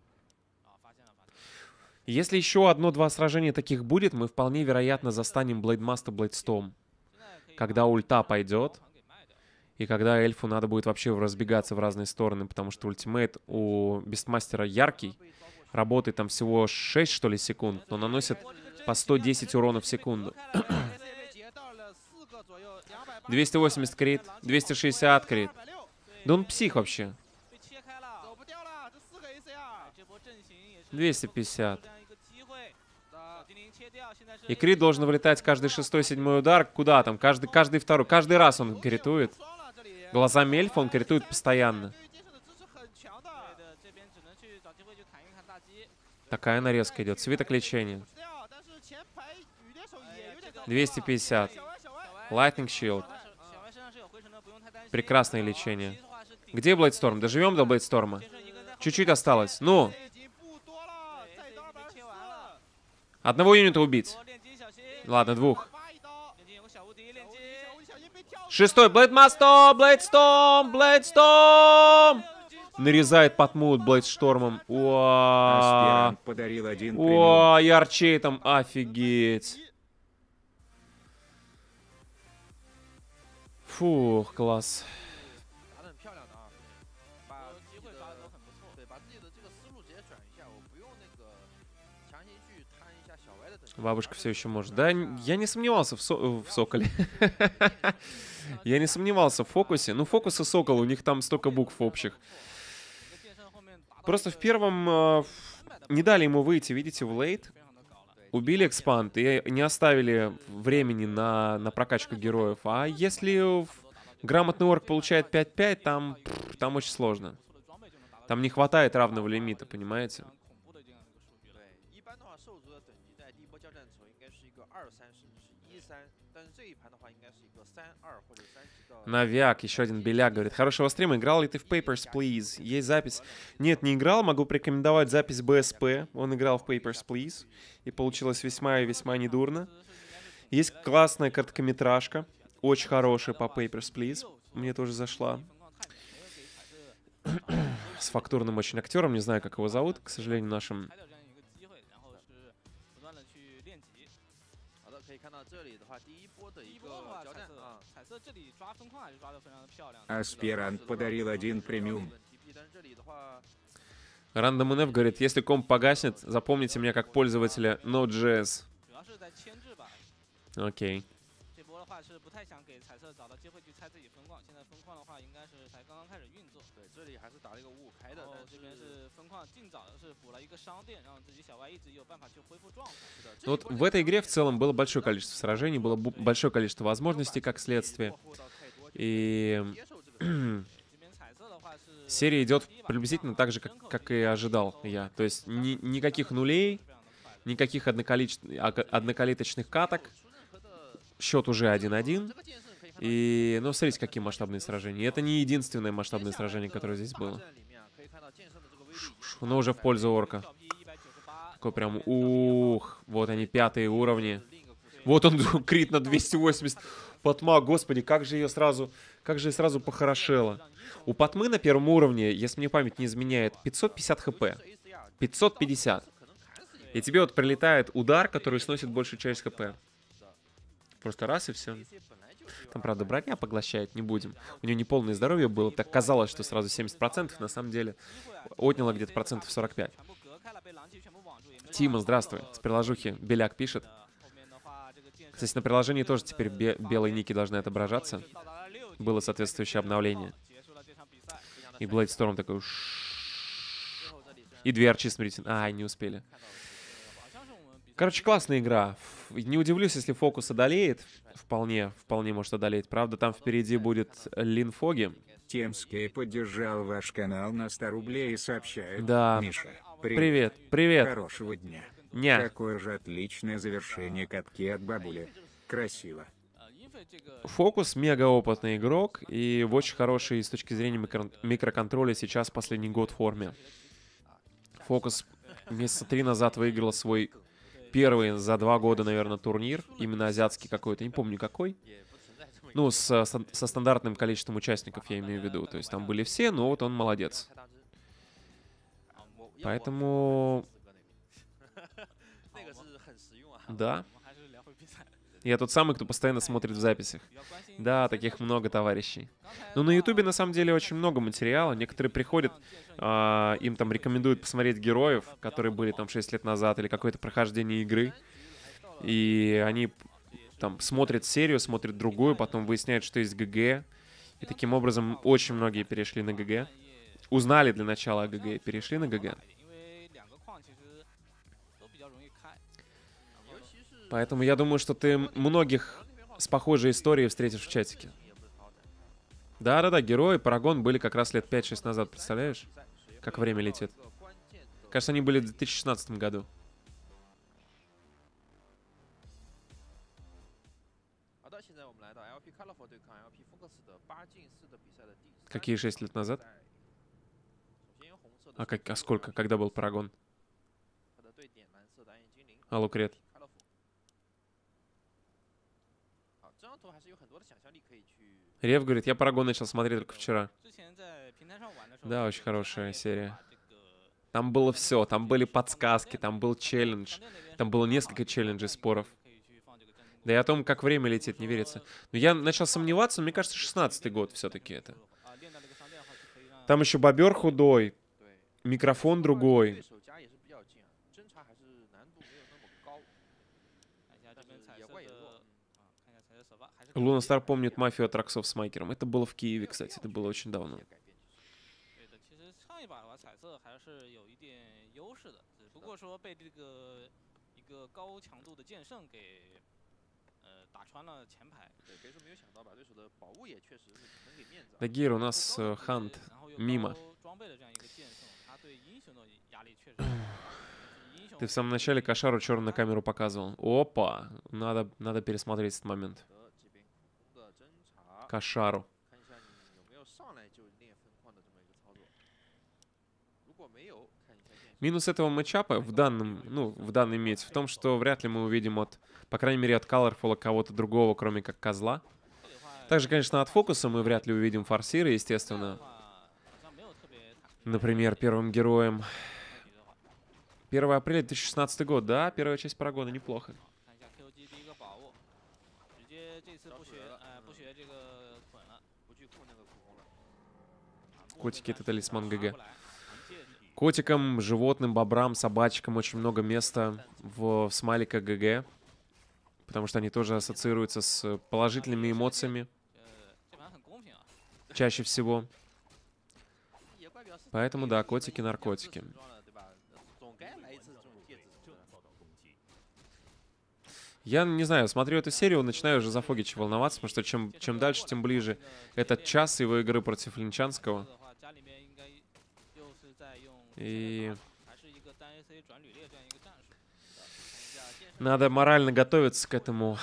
[SPEAKER 1] Если еще 1-2 сражения таких будет, мы вполне вероятно застанем Блейдмастер Блейдстом. Когда ульта пойдет, и когда эльфу надо будет вообще разбегаться в разные стороны, потому что ультимейт у Бестмастера яркий, работает там всего 6, что ли, секунд, но наносит по 110 урона в секунду. 280 крит, 260 крит. Да он псих вообще. 250. И крит должен вылетать каждый 6-7 удар. Куда там? Каждый второй. Каждый раз он критует. Глазами эльфа он критует постоянно. Такая нарезка идет. Свиток лечения. 250. Lightning Shield. Прекрасное лечение. Где Блейдсторм? Доживем до Блейдсторма? Чуть-чуть осталось. Ну! Одного юнита убить. Ладно, 2. 6-й. Блейдмастер! Блейдсторм! Блейдсторм! Нарезает потмут Блейдстормом. Уа! Уа! И арчей там. Офигеть. Фух, класс. Бабушка все еще может. Да, я не сомневался в Соколе. Я не сомневался в фокусе. Ну, фокус и Сокол, у них там столько букв общих. Просто в первом не дали ему выйти, видите, в лейт. Убили экспанд и не оставили времени на прокачку героев. А если грамотный орк получает 5-5, там очень сложно. Там не хватает равного лимита, понимаете? Навяк, еще один беляк, говорит. Хорошего стрима. Играл ли ты в Papers, Please? Есть запись? Нет, не играл. Могу порекомендовать запись БСП. Он играл в Papers, Please. И получилось весьма и весьма недурно. Есть классная короткометражка. Очень хорошая по Papers, Please. Мне тоже зашла. С фактурным очень актером. Не знаю, как его зовут. К сожалению, нашим...
[SPEAKER 2] Аспирант подарил 1 премиум.
[SPEAKER 1] Random NF говорит, если комп погаснет, запомните меня как пользователя Node.js. Окей. Ну вот в этой игре в целом было большое количество сражений, было большое количество возможностей как следствие. И серия идет приблизительно так же, как и ожидал я. То есть никаких нулей, никаких однокалиточных каток. Счет уже 1-1. И, ну, смотрите, какие масштабные сражения. И это не единственное масштабное сражение, которое здесь было. Но уже в пользу орка. Такой прям, ух, вот они, 5-е уровни. Вот он, крит на 280. Патма, господи, как же ее сразу похорошело. У Патмы на первом уровне, если мне память не изменяет, 550 хп. 550. И тебе вот прилетает удар, который сносит большую часть хп. Просто раз и все. Там, правда, броня поглощает, не будем. У нее неполное здоровье было. Так казалось, что сразу 70%, на самом деле отняло где-то процентов 45. Тима, здравствуй. С приложухи Беляк пишет. Кстати, на приложении тоже теперь белые ники должны отображаться. Было соответствующее обновление. И Blade Storm такой... И 2 арчи, смотрите. Ай, не успели. Короче, классная игра. Не удивлюсь, если фокус одолеет. Вполне может одолеть. Правда, там впереди будет Линфоги.
[SPEAKER 2] Темский поддержал ваш канал на 100 рублей и сообщает.
[SPEAKER 1] Да.
[SPEAKER 2] Миша,
[SPEAKER 1] Привет.
[SPEAKER 2] Хорошего дня.
[SPEAKER 1] Ня.
[SPEAKER 2] Какое же отличное завершение катки от бабули. Красиво.
[SPEAKER 1] Фокус мега опытный игрок и в очень хорошей с точки зрения микроконтроля сейчас последний год в форме. Фокус месяца 3 назад выиграл свой первый за 2 года, наверное, турнир. Именно азиатский какой-то, не помню какой. Ну, со стандартным количеством участников, я имею в виду. То есть там были все, но вот он молодец. Поэтому... Да. Я тот самый, кто постоянно смотрит в записях. Да, таких много товарищей. Но на Ютубе, на самом деле, очень много материала. Некоторые приходят, им там рекомендуют посмотреть героев, которые были там 6 лет назад, или какое-то прохождение игры. И они там смотрят серию, смотрят другую, потом выясняют, что есть ГГ. И таким образом очень многие перешли на ГГ. Узнали для начала о ГГ и перешли на ГГ. Поэтому я думаю, что ты многих с похожей историей встретишь в чатике. Да-да-да, герои Парагон были как раз лет 5-6 назад, представляешь? Как время летит. Кажется, они были в 2016 году. Какие 6 лет назад? А сколько? Когда был Парагон? А Лукрет? Рев говорит, я Парагон начал смотреть только вчера. Да, очень хорошая серия. Там было все, там были подсказки, там был челлендж. Там было несколько челленджей, споров. Да и о том, как время летит, не верится. Но я начал сомневаться, мне кажется, 16-й год все-таки это. Там еще бобер худой, микрофон другой. Луна Стар помнит мафию от Роксов с Майкером. Это было в Киеве, кстати. Это было очень давно.
[SPEAKER 3] 对的，其实上一把的话，彩色还是有一点优势的，只不过说被这个一个高强度的剑圣给打穿了前排。对，别说没有想到把对手的宝物也确实是能给面子。
[SPEAKER 1] Дагир, у нас Хант мимо.
[SPEAKER 3] 装备的这样一个剑圣，他对英雄的压力确实。
[SPEAKER 1] Ты в самом начале Кошару черную камеру показывал. Опа! Надо пересмотреть этот момент. Кошару. Минус этого матчапа в данной мете в том, что вряд ли мы увидим по крайней мере, от Colorful кого-то другого, кроме как Козла. Также, конечно, от Фокуса мы вряд ли увидим Форсира, естественно. Например, первым героем. 1 апреля 2016 год, да? Первая часть Парагона, неплохо. Котики — это талисман ГГ. Котикам, животным, бобрам, собачкам очень много места в смайликах ГГ. Потому что они тоже ассоциируются с положительными эмоциями. Чаще всего. Поэтому, да, котики, наркотики. Я не знаю, смотрю эту серию, начинаю уже за Фогича волноваться, потому что чем дальше, тем ближе этот час его игры против Линчанского. И надо морально готовиться к этому.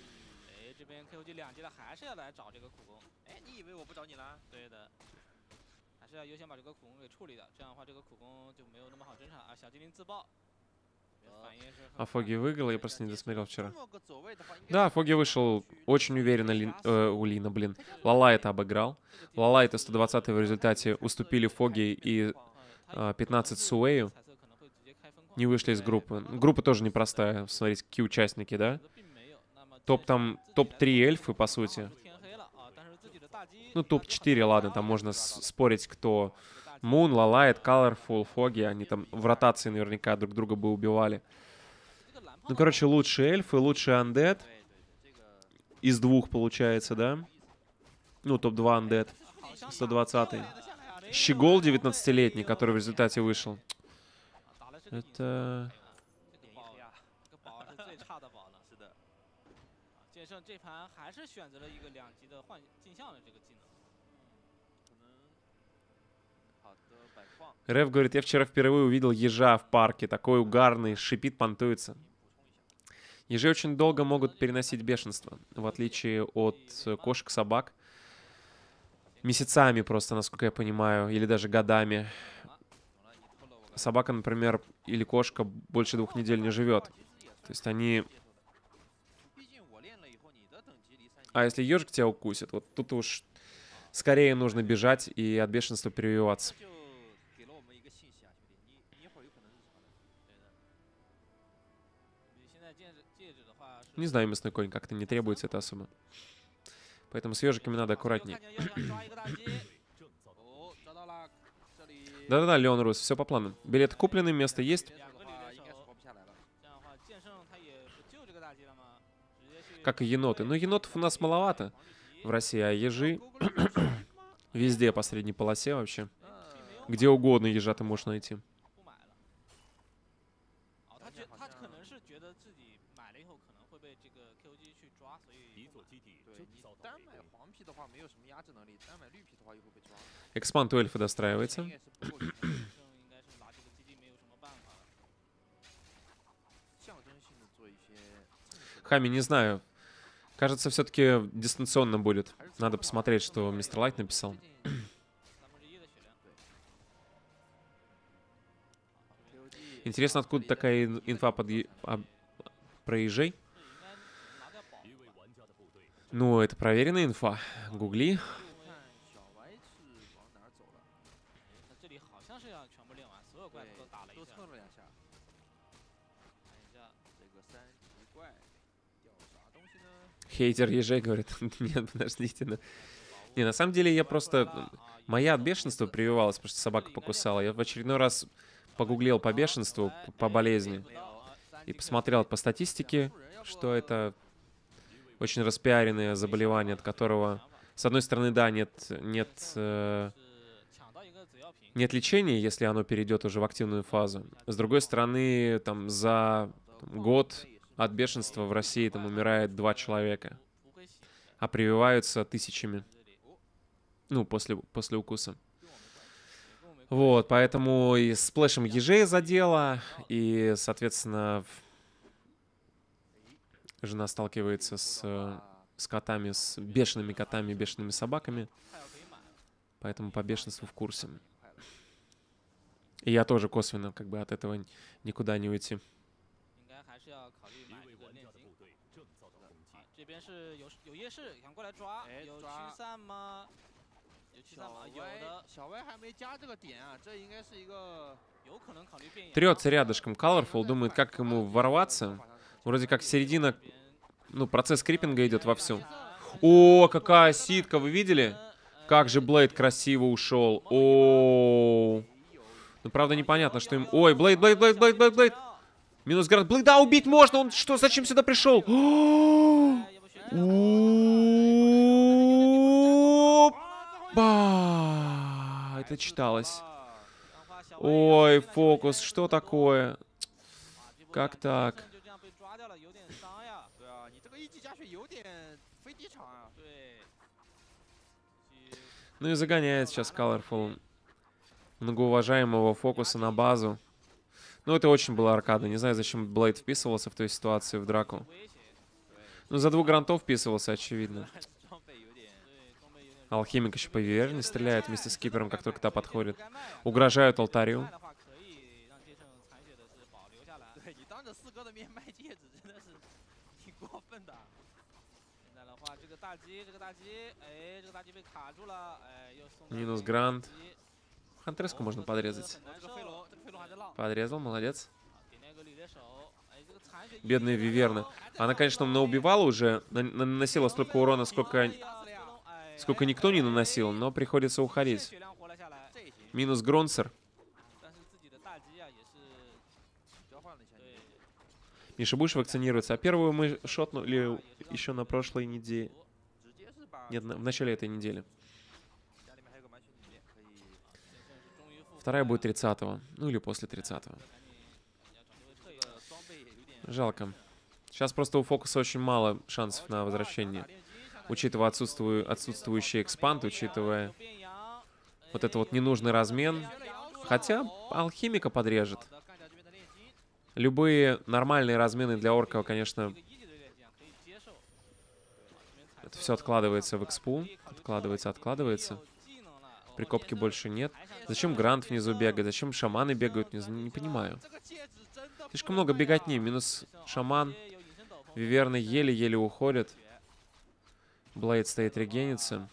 [SPEAKER 1] А Фоги выиграл, я просто не досмотрел вчера. Да, Фоги вышел очень уверенно у Лина, блин. Лалайта обыграл. Лалайта 120 в результате уступили Фоги и 15 Суэю. Не вышли из группы. Группа тоже непростая. Смотрите, какие участники, да? Топ-3 эльфы, по сути. Ну, топ-4, ладно, там можно спорить, кто... Мун, Лалайт, Colorful, Фоги. Они там в ротации наверняка друг друга бы убивали. Ну, короче, лучшие эльфы, лучший андед. Из двух, получается, да? Ну, топ-2 андед. 120-й. Щегол 19-летний, который в результате вышел. Это... Рэв говорит, я вчера впервые увидел ежа в парке. Такой угарный, шипит, понтуется. Ежи очень долго могут переносить бешенство. В отличие от кошек, собак. Месяцами просто, насколько я понимаю. Или даже годами. Собака, например, или кошка больше 2 недель не живет. То есть они... А если ежик тебя укусит, вот тут уж скорее нужно бежать и от бешенства прививаться. Не знаю, мясной конь, как-то не требуется это особо. Поэтому с ежиками надо аккуратнее. Да-да-да, Леон Рус, все по плану. Билеты куплены, место есть. Как и еноты. Но енотов у нас маловато в России, а ежи везде по средней полосе вообще. Где угодно ежа ты можешь найти. Экспант у эльфа достраивается. Хами, не знаю. Кажется, все-таки дистанционно будет. Надо посмотреть, что мистер Лайт написал. Интересно, откуда такая инфа про ежей? Ну, это проверенная инфа. Гугли. Хейтер ежей говорит. Нет, подождите. Не, на самом деле я просто... Моя от бешенства прививалась, потому что собака покусала. Я в очередной раз погуглил по бешенству, по болезни. и посмотрел по статистике, что это очень распиаренное заболевание, от которого, с одной стороны, да, нет лечения, если оно перейдет уже в активную фазу. С другой стороны, там за год от бешенства в России там умирает 2 человека, а прививаются тысячами, ну, после укуса. Вот, поэтому и с сплэшем ежей задело, и, соответственно, жена сталкивается с котами, с бешеными котами, бешеными собаками, поэтому по бешенству в курсе. И я тоже косвенно как бы от этого никуда не уйти. Трется рядышком Colorful, думает, как ему ворваться. Вроде как середина, ну, процесс крипинга идет вовсю. О, какая ситка, вы видели? Как же Блейд красиво ушел. О, ну, правда, непонятно, что им... Ой, Блейд. Минус град. Блейда убить можно, он что, зачем сюда пришел? Ба, это читалось. Ой, фокус, что такое? Как так? Ну и загоняет сейчас Colorful многоуважаемого фокуса на базу. Ну, это очень было аркада. Не знаю, зачем Блейд вписывался в той ситуации в драку. Ну, за 2 грантов вписывался, очевидно. Алхимик еще по Виверне стреляет вместе с Кипером, как только та подходит. Угрожают алтарю. Минус грант. Хантреску можно подрезать. Подрезал, молодец. Бедная Виверна. Она, конечно, наубивала уже, наносила столько урона, сколько никто не наносил, но приходится уходить. Минус Гронсер. Миша, будешь вакцинироваться? А первую мы шотнули еще на прошлой неделе. Нет, в начале этой недели. Вторая будет 30-го. Ну или после 30-го. Жалко. Сейчас просто у фокуса очень мало шансов на возвращение. Учитывая отсутствующий экспанд, учитывая вот это вот ненужный размен. Хотя алхимика подрежет. Любые нормальные размены для орка, конечно, это все откладывается в экспу. Откладывается. Прикопки больше нет. Зачем Грант внизу бегает? Зачем шаманы бегают внизу? Не понимаю. Слишком много беготни. Минус шаман. Виверны еле-еле уходят. Блейд стоит, регенится.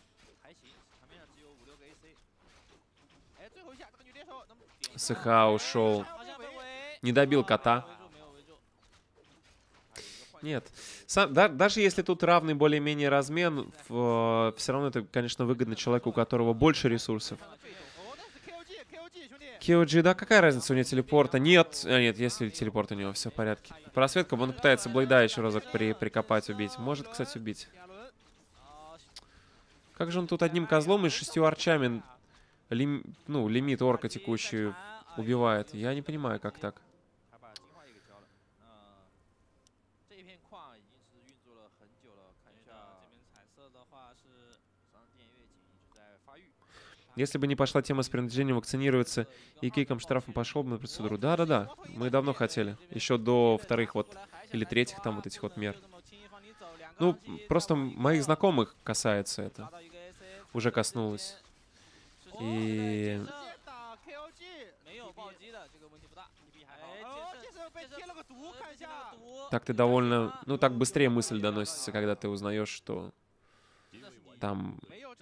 [SPEAKER 1] СХ ушел. Не добил кота. Нет. Даже если тут равный более-менее размен, все равно это, конечно, выгодно человеку, у которого больше ресурсов. KOG, да, какая разница, у него телепорта? Нет, нет, если телепорт у него, все в порядке. Просветка, он пытается Блейда еще разок прикопать, убить. Может, кстати, убить. Как же он тут одним козлом и 6 арчами лимит орка текущий убивает? Я не понимаю, как так. Если бы не пошла тема с принуждением вакцинироваться и кейком штрафом, пошел бы на процедуру. Да. Мы давно хотели. Еще до вторых вот, или третьих там вот этих вот мер. Ну, просто моих знакомых касается это. Уже коснулось. И... Так ты довольно... Ну, так быстрее мысль доносится, когда ты узнаешь, что там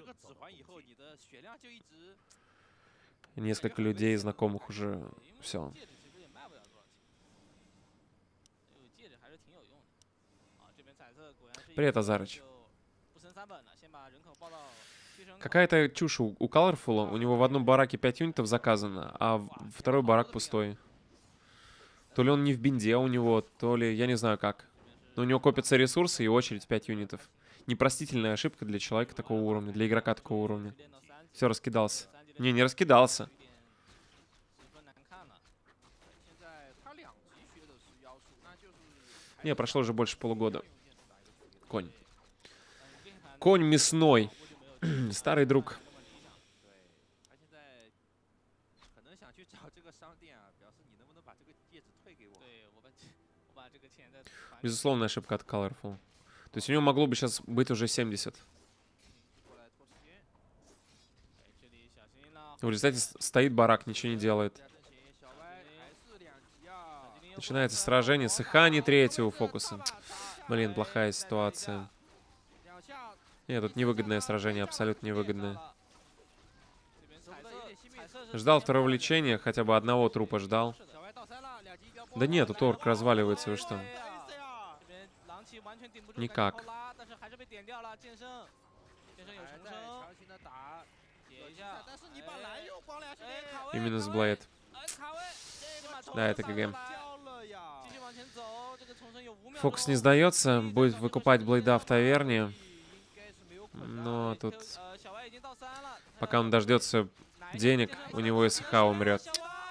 [SPEAKER 1] несколько людей, знакомых уже все. Привет, Азарыч. Какая-то чушь у Colorful. У него в одном бараке 5 юнитов заказано, а второй барак пустой. То ли он не в бинде у него, то ли... Я не знаю как. Но у него копятся ресурсы и очередь в 5 юнитов. Непростительная ошибка для человека такого уровня, для игрока такого уровня. Все, раскидался. Не раскидался. Не, прошло уже больше полугода. Конь. Конь мясной. Старый друг. Безусловная ошибка от Colorful. То есть у него могло бы сейчас быть уже 70. В результате стоит барак, ничего не делает. Начинается сражение. Сыхани третьего фокуса. Блин, плохая ситуация. Нет, тут невыгодное сражение, абсолютно невыгодное. Ждал второго лечения, хотя бы одного трупа ждал. Да нет, тут орк разваливается, вы что? Никак. И минус Блейд. Да, это ГГ. Фокус не сдается. Будет выкупать Блейда в таверне. Но тут... Пока он дождется денег, у него СХ умрет.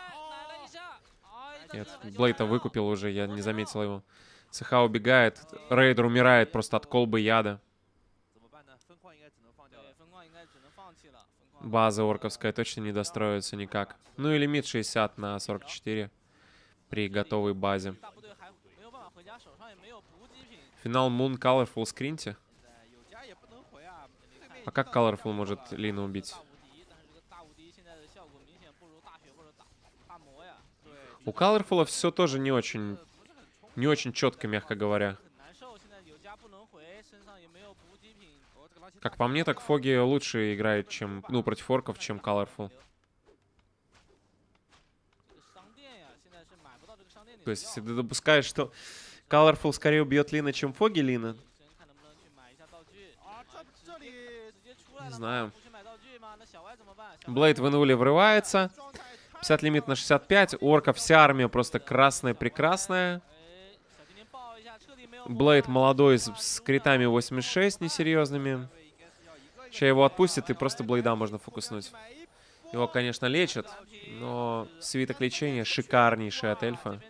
[SPEAKER 1] Нет, Блейда выкупил уже, я не заметил его. СХ убегает. Рейдер умирает просто от колбы яда. База орковская точно не достроится никак. Ну и лимит 60 на 44 при готовой базе. Финал Moon Colorful скриньте. А как Colorful может Лину убить? У Colorful все тоже не очень четко, мягко говоря. Как по мне, так Фоги лучше играет, чем, ну, против орков, чем Colorful. То есть, если ты допускаешь, что Colorful скорее убьет Лина, чем Фоги Лина. Не знаю. Блейд в инуле врывается. 50 лимит на 65. У орков вся армия просто красная-прекрасная. Блейд молодой с критами 86 несерьезными. Сейчас его отпустят, и просто Блейда можно фокуснуть. Его, конечно, лечат, но свиток лечения шикарнейший от эльфа.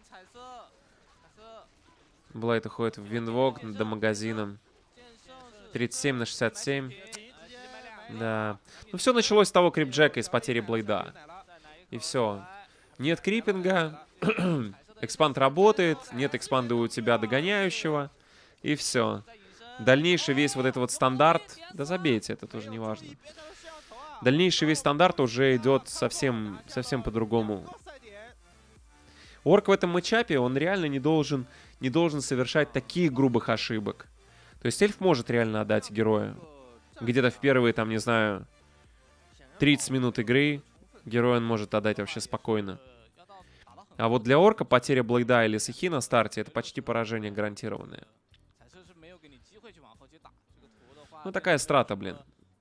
[SPEAKER 1] Блейд уходит в виндвок до магазина. 37 на 67. Да. Ну, все началось с того крипджека из потери Блейда. И все. Нет крипинга. Экспанд работает. Нет экспанда у тебя догоняющего. И все. Дальнейший весь вот этот вот стандарт... Да забейте, это тоже не важно. Дальнейший весь стандарт уже идет совсем по-другому. Орк в этом матчапе, он реально не должен совершать таких грубых ошибок. То есть эльф может реально отдать героя. Где-то в первые, там, не знаю, 30 минут игры герой он может отдать вообще спокойно. А вот для орка потеря Блейда или Сахи на старте — это почти поражение гарантированное. Ну, такая страта, блин.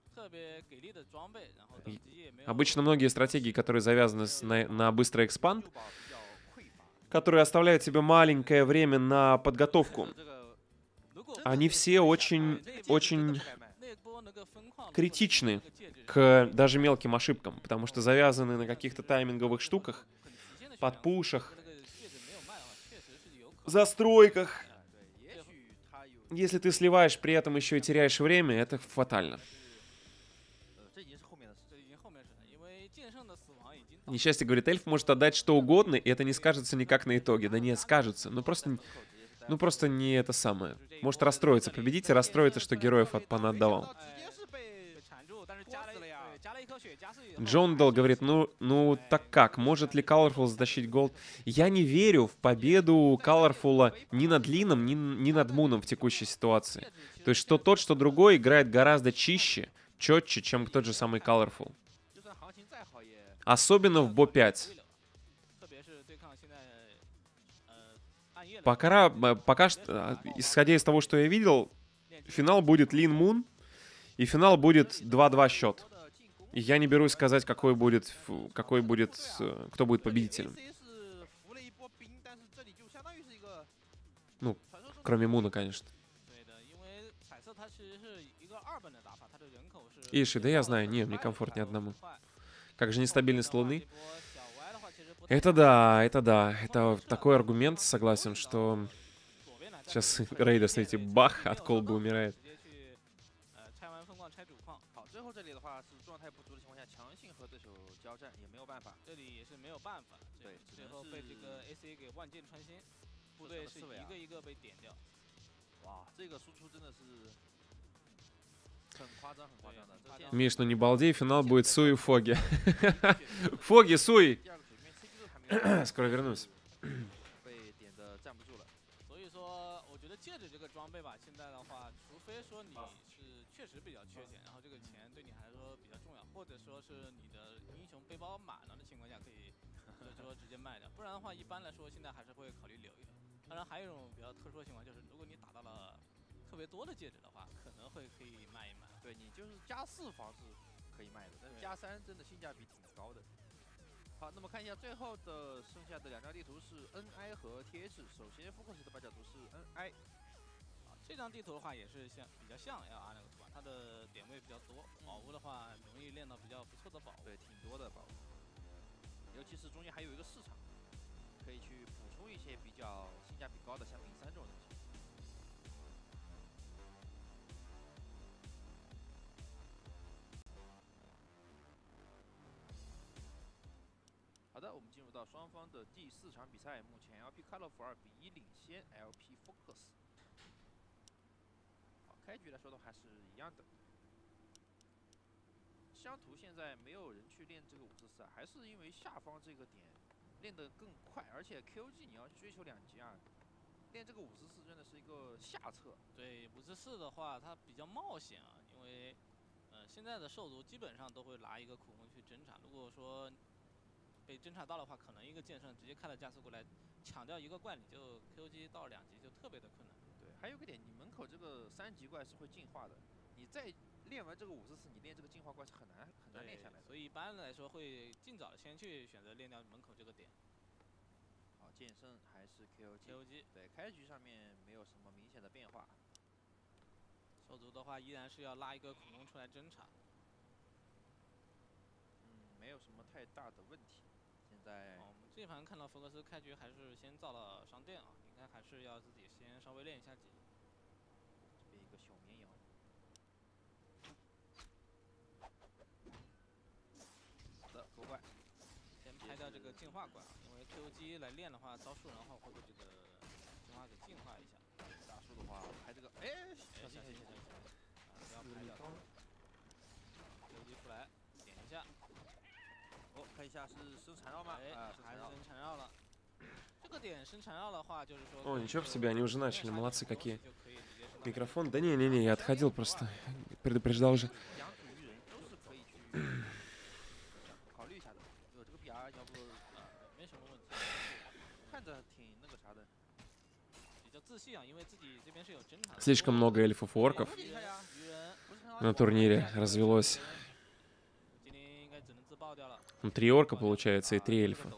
[SPEAKER 1] Обычно многие стратегии, которые завязаны на быстрый экспанд, которые оставляют себе маленькое время на подготовку, они все очень критичны к даже мелким ошибкам, потому что завязаны на каких-то тайминговых штуках, подпушах, застройках. Если ты сливаешь, при этом еще и теряешь время, это фатально. Несчастье говорит, эльф может отдать что угодно, и это не скажется никак на итоге. Да нет, скажется. Ну просто не это самое. Может расстроиться. Победитель расстроится, что героев понаддавал. Джондал говорит, ну так как? Может ли Colorful затащить голд? Я не верю в победу Colorful ни над Лином, ни над Муном в текущей ситуации. То есть что тот, что другой играет гораздо четче, чем тот же самый Colorful. Особенно в Бо-5. Пока что, исходя из того, что я видел, финал будет Лин-Мун, и финал будет 2-2 счет. И я не берусь сказать, кто будет победителем. Кроме Муна, конечно. Иши, да я знаю, не, мне комфортнее одному. Как же нестабильность Луны? Это да, это да. Это такой аргумент, согласен, что сейчас Рейда, смотрите, бах, от колбы умирает. Миш, ну не балдей, финал будет Суи Фоги. Фоги, Суи! Скоро вернусь. О, ничего в себе, они уже начали, молодцы какие. Микрофон? Да не-не-не, я отходил просто, предупреждал уже. Слишком много эльфов и орков на турнире развелось. 3 орка, получается, и 3 эльфа.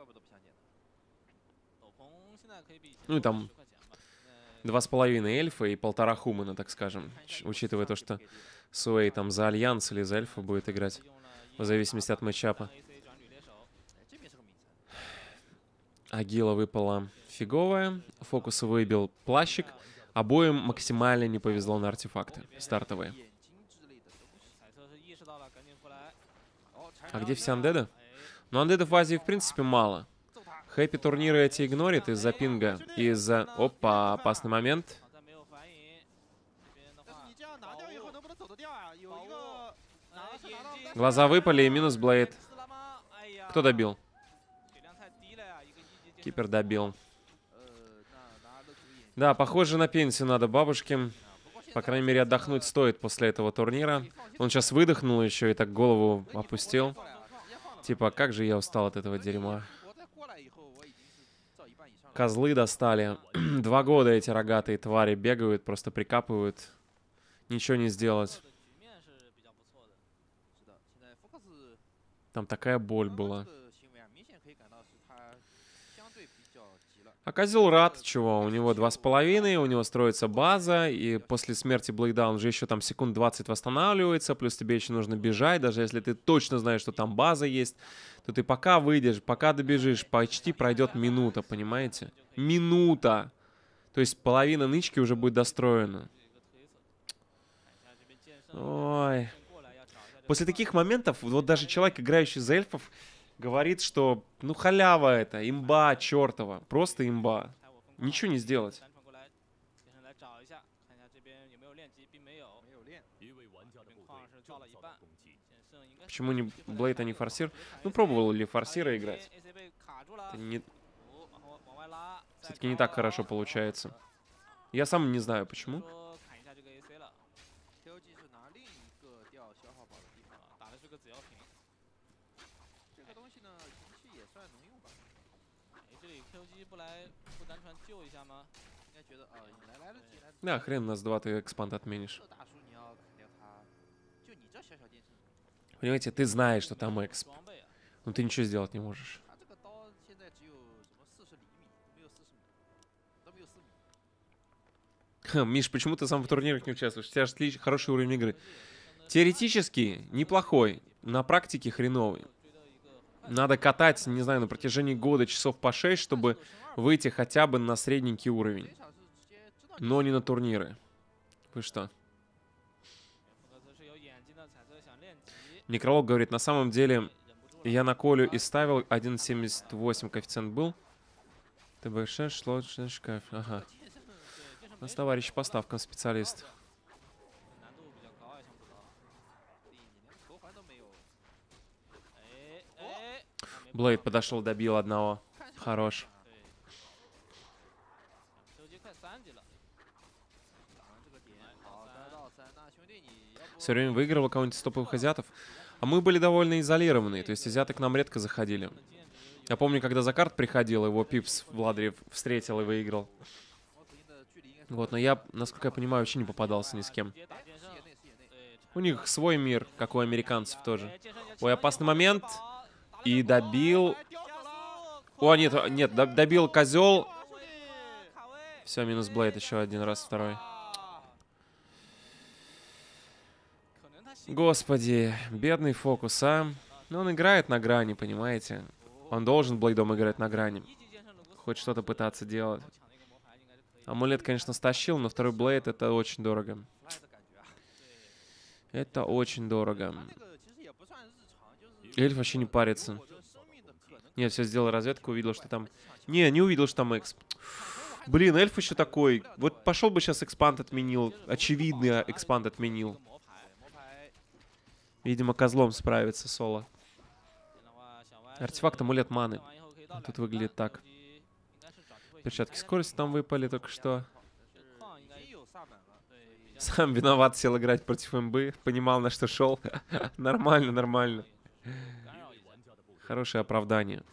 [SPEAKER 1] Ну и там 2,5 эльфа и 1,5 хумана, так скажем. Учитывая то, что Суэй там за Альянс или за эльфа будет играть. В зависимости от матчапа. Агила выпала фиговая. Фокуса выбил плащик. Обоим максимально не повезло на артефакты стартовые. А где все андеды? Ну, андедов в Азии в принципе мало. Хэппи турниры эти игнорит из-за пинга. Из-за... Опа, опасный момент. Глаза выпали и минус Блейд. Кто добил? Кипер добил. Да, похоже, на пенсию надо бабушке. По крайней мере, отдохнуть стоит после этого турнира. Он сейчас выдохнул еще и так голову опустил. Типа, как же я устал от этого дерьма. Козлы достали. 2 года эти рогатые твари бегают, просто прикапывают. Ничего не сделать. Там такая боль была. А Козел рад, чего? У него 2,5, у него строится база, и после смерти Блейда он же еще там секунд 20 восстанавливается, плюс тебе еще нужно бежать, даже если ты точно знаешь, что там база есть, то ты пока выйдешь, пока добежишь, почти пройдет минута, понимаете? Минута! То есть половина нычки уже будет достроена. Ой. После таких моментов, вот даже человек, играющий за эльфов, говорит, что, ну, халява это, имба чертова, просто имба. Ничего не сделать. Почему не Блейд, а не форсир? Ну, пробовал ли форсира играть? Все-таки не так хорошо получается. Я сам не знаю, почему. Да, хрен нас два, ты экспанд отменишь. Понимаете, ты знаешь, что там эксп. Но ты ничего сделать не можешь. Миш, почему ты сам в турнирах не участвуешь? У тебя же хороший уровень игры. Теоретически неплохой, на практике хреновый. Надо катать, не знаю, на протяжении года часов по 6, чтобы выйти хотя бы на средненький уровень. Но не на турниры. Вы что? Некролог говорит, на самом деле я на Колю и ставил 1,78 коэффициент был. ТБШ шло шкаф. Ага. У нас товарищ по ставкам специалист. Блейд подошел, добил одного. Хорош. Все время выигрывал кого-нибудь из топовых азиатов. А мы были довольно изолированные, то есть азиаты к нам редко заходили. Я помню, когда Закарт приходил, его Пипс Владрев встретил и выиграл. Вот, но я, насколько я понимаю, вообще не попадался ни с кем. У них свой мир, как у американцев тоже. Ой, опасный момент. И добил... О, нет, добил козел. Все, минус Блейд еще один раз, второй. Господи, бедный фокус, а. Ну, он играет на грани, понимаете? Он должен Блейдом играть на грани. Хоть что-то пытаться делать. Амулет, конечно, стащил, но второй Блейд — это очень дорого. Это очень дорого. Эльф вообще не парится. Нет, все, сделал разведку, увидел, что там... Не увидел, что там эксп. Блин, эльф еще такой. Вот пошел бы сейчас экспанд отменил. Очевидный экспанд отменил. Видимо, козлом справится соло. Артефакт амулет маны. Тут выглядит так. Перчатки скорости там выпали только что. Сам виноват, сел играть против МБ. Понимал, на что шел. Нормально, нормально. Хорошее оправдание.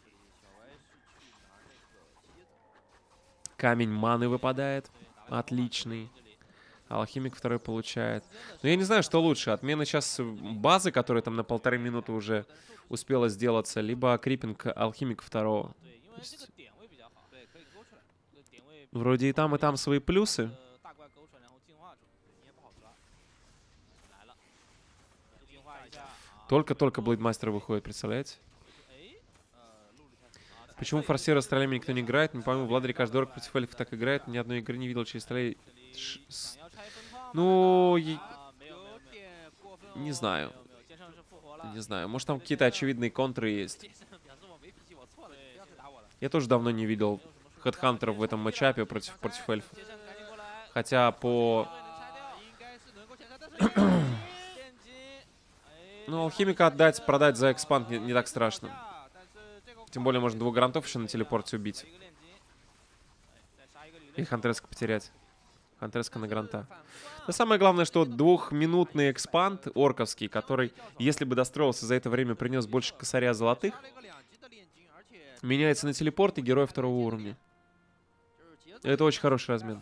[SPEAKER 1] Камень маны выпадает. Отличный. Алхимик второй получает. Но я не знаю, что лучше. Отмена сейчас базы, которая там на 1,5 минуты уже успела сделаться, либо крипинг алхимика второго. Есть... Вроде и там свои плюсы. Только-только Блейдмастер выходит, представляете? Почему форсера с троллями никто не играет? Не пойму, Владари каждый орк против эльфа так играет. Ни одной игры не видел через троллей. Ну, не знаю. Не знаю. Может, там какие-то очевидные контры есть. Я тоже давно не видел хедхантеров в этом матчапе против эльфа. Хотя по... Ну, алхимика отдать, продать за экспанд не так страшно. Тем более, можно 2 грантов еще на телепорте убить. И Хантреска потерять. Хантреска на гранта. Но самое главное, что 2-минутный экспанд орковский, который, если бы достроился за это время, принес больше косаря золотых, меняется на телепорт и герой 2-го уровня. Это очень хороший размен.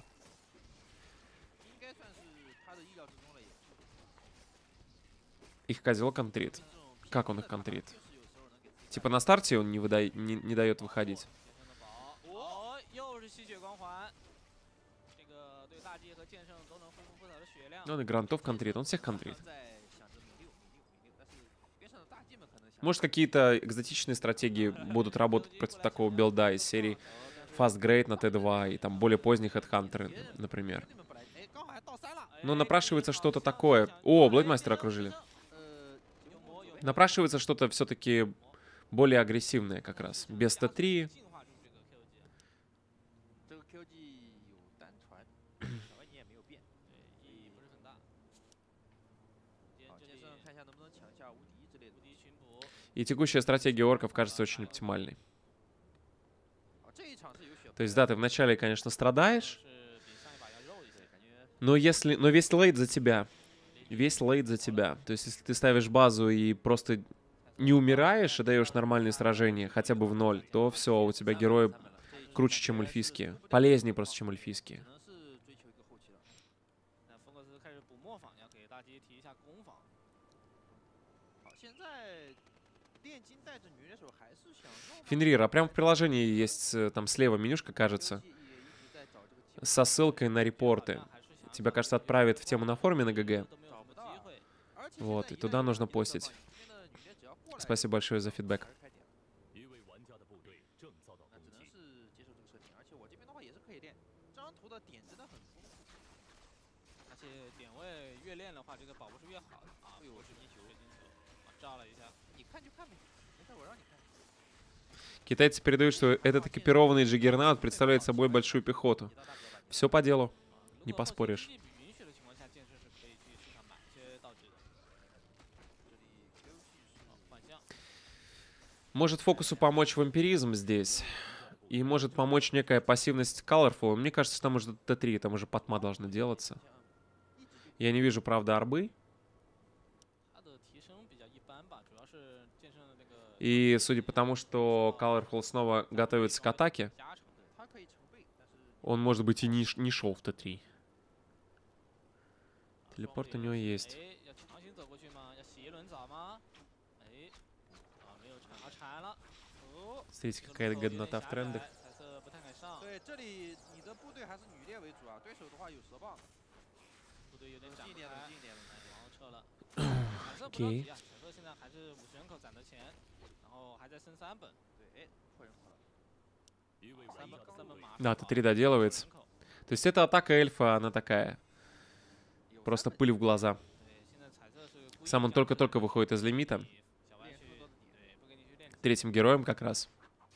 [SPEAKER 1] Их козел контрит. Как он их контрит? Типа на старте он не дает выходить. Он и грантов контрит, он всех контрит. Может, какие-то экзотичные стратегии будут работать против такого билда из серии Fast Great на Т2 и там более поздних Headhunter, например. Но напрашивается что-то такое. О, Блейдмастера окружили. Напрашивается что-то все-таки более агрессивное как раз. Без Т3. И текущая стратегия орков кажется очень оптимальной. То есть, да, ты вначале, конечно, страдаешь, но весь лейт за тебя. Весь лейт за тебя. То есть, если ты ставишь базу и просто не умираешь и даешь нормальные сражения, хотя бы в 0, то все, у тебя герои круче, чем эльфийские. Полезнее просто, чем эльфийские. Фенрир, а прямо в приложении есть там слева менюшка, кажется, со ссылкой на репорты. Тебя, кажется, отправят в тему на форуме на ГГ. Вот, и туда нужно постить. Спасибо большое за фидбэк. Китайцы передают, что этот экипированный джиггернаут представляет собой большую пехоту. Все по делу. Не поспоришь. Может фокусу помочь вампиризм здесь. И может помочь некая пассивность Colorful. Мне кажется, что там уже Т3, там уже потма должна делаться. Я не вижу, правда, арбы. И судя по тому, что Colorful снова готовится к атаке, он, может быть, и не шел в Т3. Телепорт у него есть. Смотрите, какая годнота в трендах. Окей. Да, Т3 доделывается. То есть эта атака эльфа, она такая. Просто пыль в глаза. Сам он только-только выходит из лимита. Третьим героем как раз.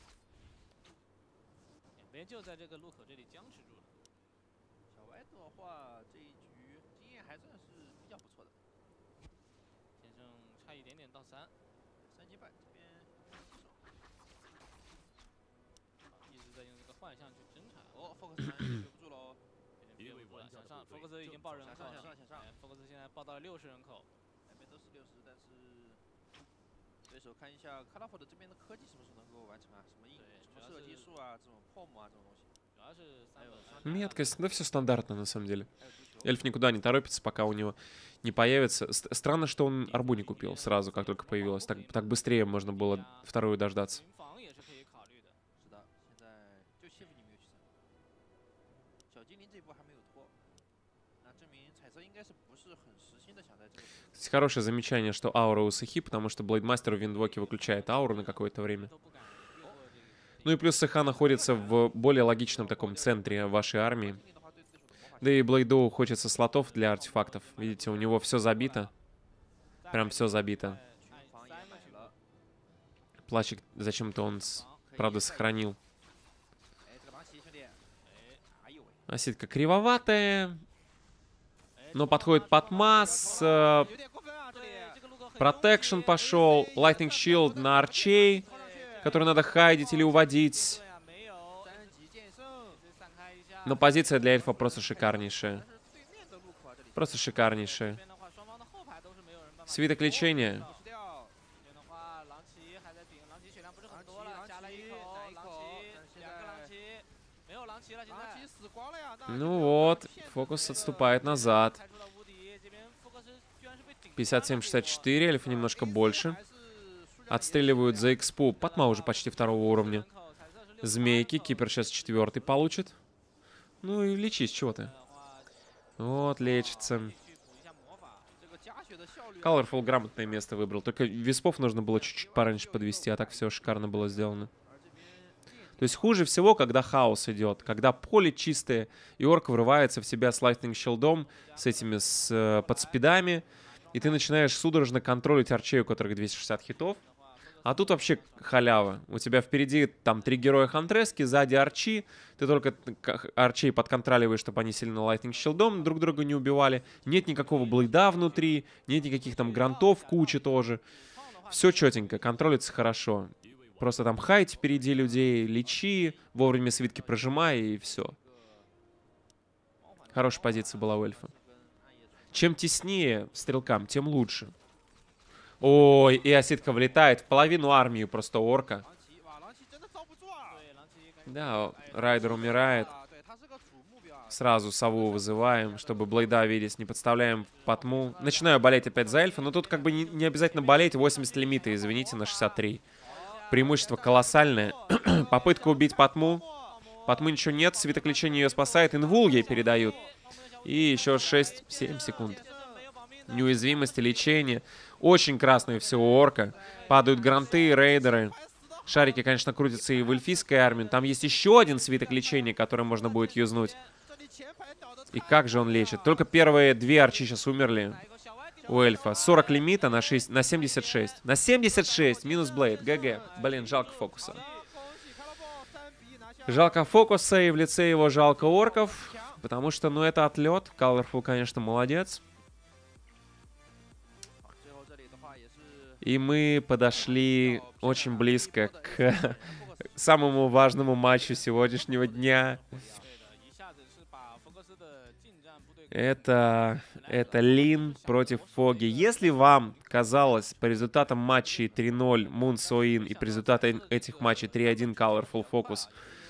[SPEAKER 1] Меткость, да все стандартно на самом деле. Эльф никуда не торопится, пока у него не появится. Странно, что он арбу не купил сразу, как только появилась. Так быстрее можно было вторую дождаться. Хорошее замечание, что аура у Сахи, потому что Блейдмастер в Виндвоке выключает ауру на какое-то время. Ну и плюс Саха находится в более логичном таком центре вашей армии. Да и Блейду хочется слотов для артефактов. Видите, у него все забито. Прям все забито. Плащик зачем-то он, правда, сохранил. Осетка кривоватая. Но подходит под масс. Протекшн пошел. Lightning Shield на арчей, который надо хайдить или уводить. Но позиция для эльфа просто шикарнейшая. Просто шикарнейшая. Свиток лечения. Ну вот, фокус отступает назад. 57-64, эльфы немножко больше. Отстреливают за экспу. Патма уже почти второго уровня. Змейки, Кипер сейчас 4-й получит. Ну и лечись, чего ты. Вот, лечится. Colorful грамотное место выбрал. Только виспов нужно было чуть-чуть пораньше подвести, а так все шикарно было сделано. То есть хуже всего, когда хаос идет, когда поле чистое, и орк врывается в себя с Lightning Shield'ом, с этими, подспидами, и ты начинаешь судорожно контролить арчей, у которых 260 хитов. А тут вообще халява. У тебя впереди там 3 героя хантрески, сзади арчи. Ты только арчей подконтроливаешь, чтобы они сильно Lightning Shield'ом друг друга не убивали. Нет никакого блейда внутри, нет никаких там грантов, куча тоже. Все четенько, контролится хорошо. Просто там хайт впереди людей, лечи, вовремя свитки прожимай, и все. Хорошая позиция была у эльфа. Чем теснее стрелкам, тем лучше. Ой, и осетка влетает в половину армии просто орка. Да, райдер умирает. Сразу сову вызываем, чтобы блейда видеть, не подставляем потму. Начинаю болеть опять за эльфа, но тут как бы не обязательно болеть. 80 лимита, извините, на 63. Преимущество колоссальное. Попытка убить потму. Потмы ничего нет, свиток лечения ее спасает. Инвул ей передают. И еще 6-7 секунд. Неуязвимость и лечение. Очень красное все у орка. Падают гранты, рейдеры. Шарики, конечно, крутятся и в эльфийской армии. Там есть еще один свиток лечения, который можно будет юзнуть. И как же он лечит? Только первые 2 арчи сейчас умерли у эльфа. 40 лимита на 76. На 76! Минус блейд. ГГ. Блин, жалко фокуса. Жалко фокуса, и в лице его жалко орков. Потому что, ну, это отлет. Colorful, конечно, молодец. И мы подошли очень близко к самому важному матчу сегодняшнего дня. Это Лин против Фоги. Если вам казалось по результатам матчей 3-0 Moon So In и по результатам этих матчей 3-1 Colorful Focus,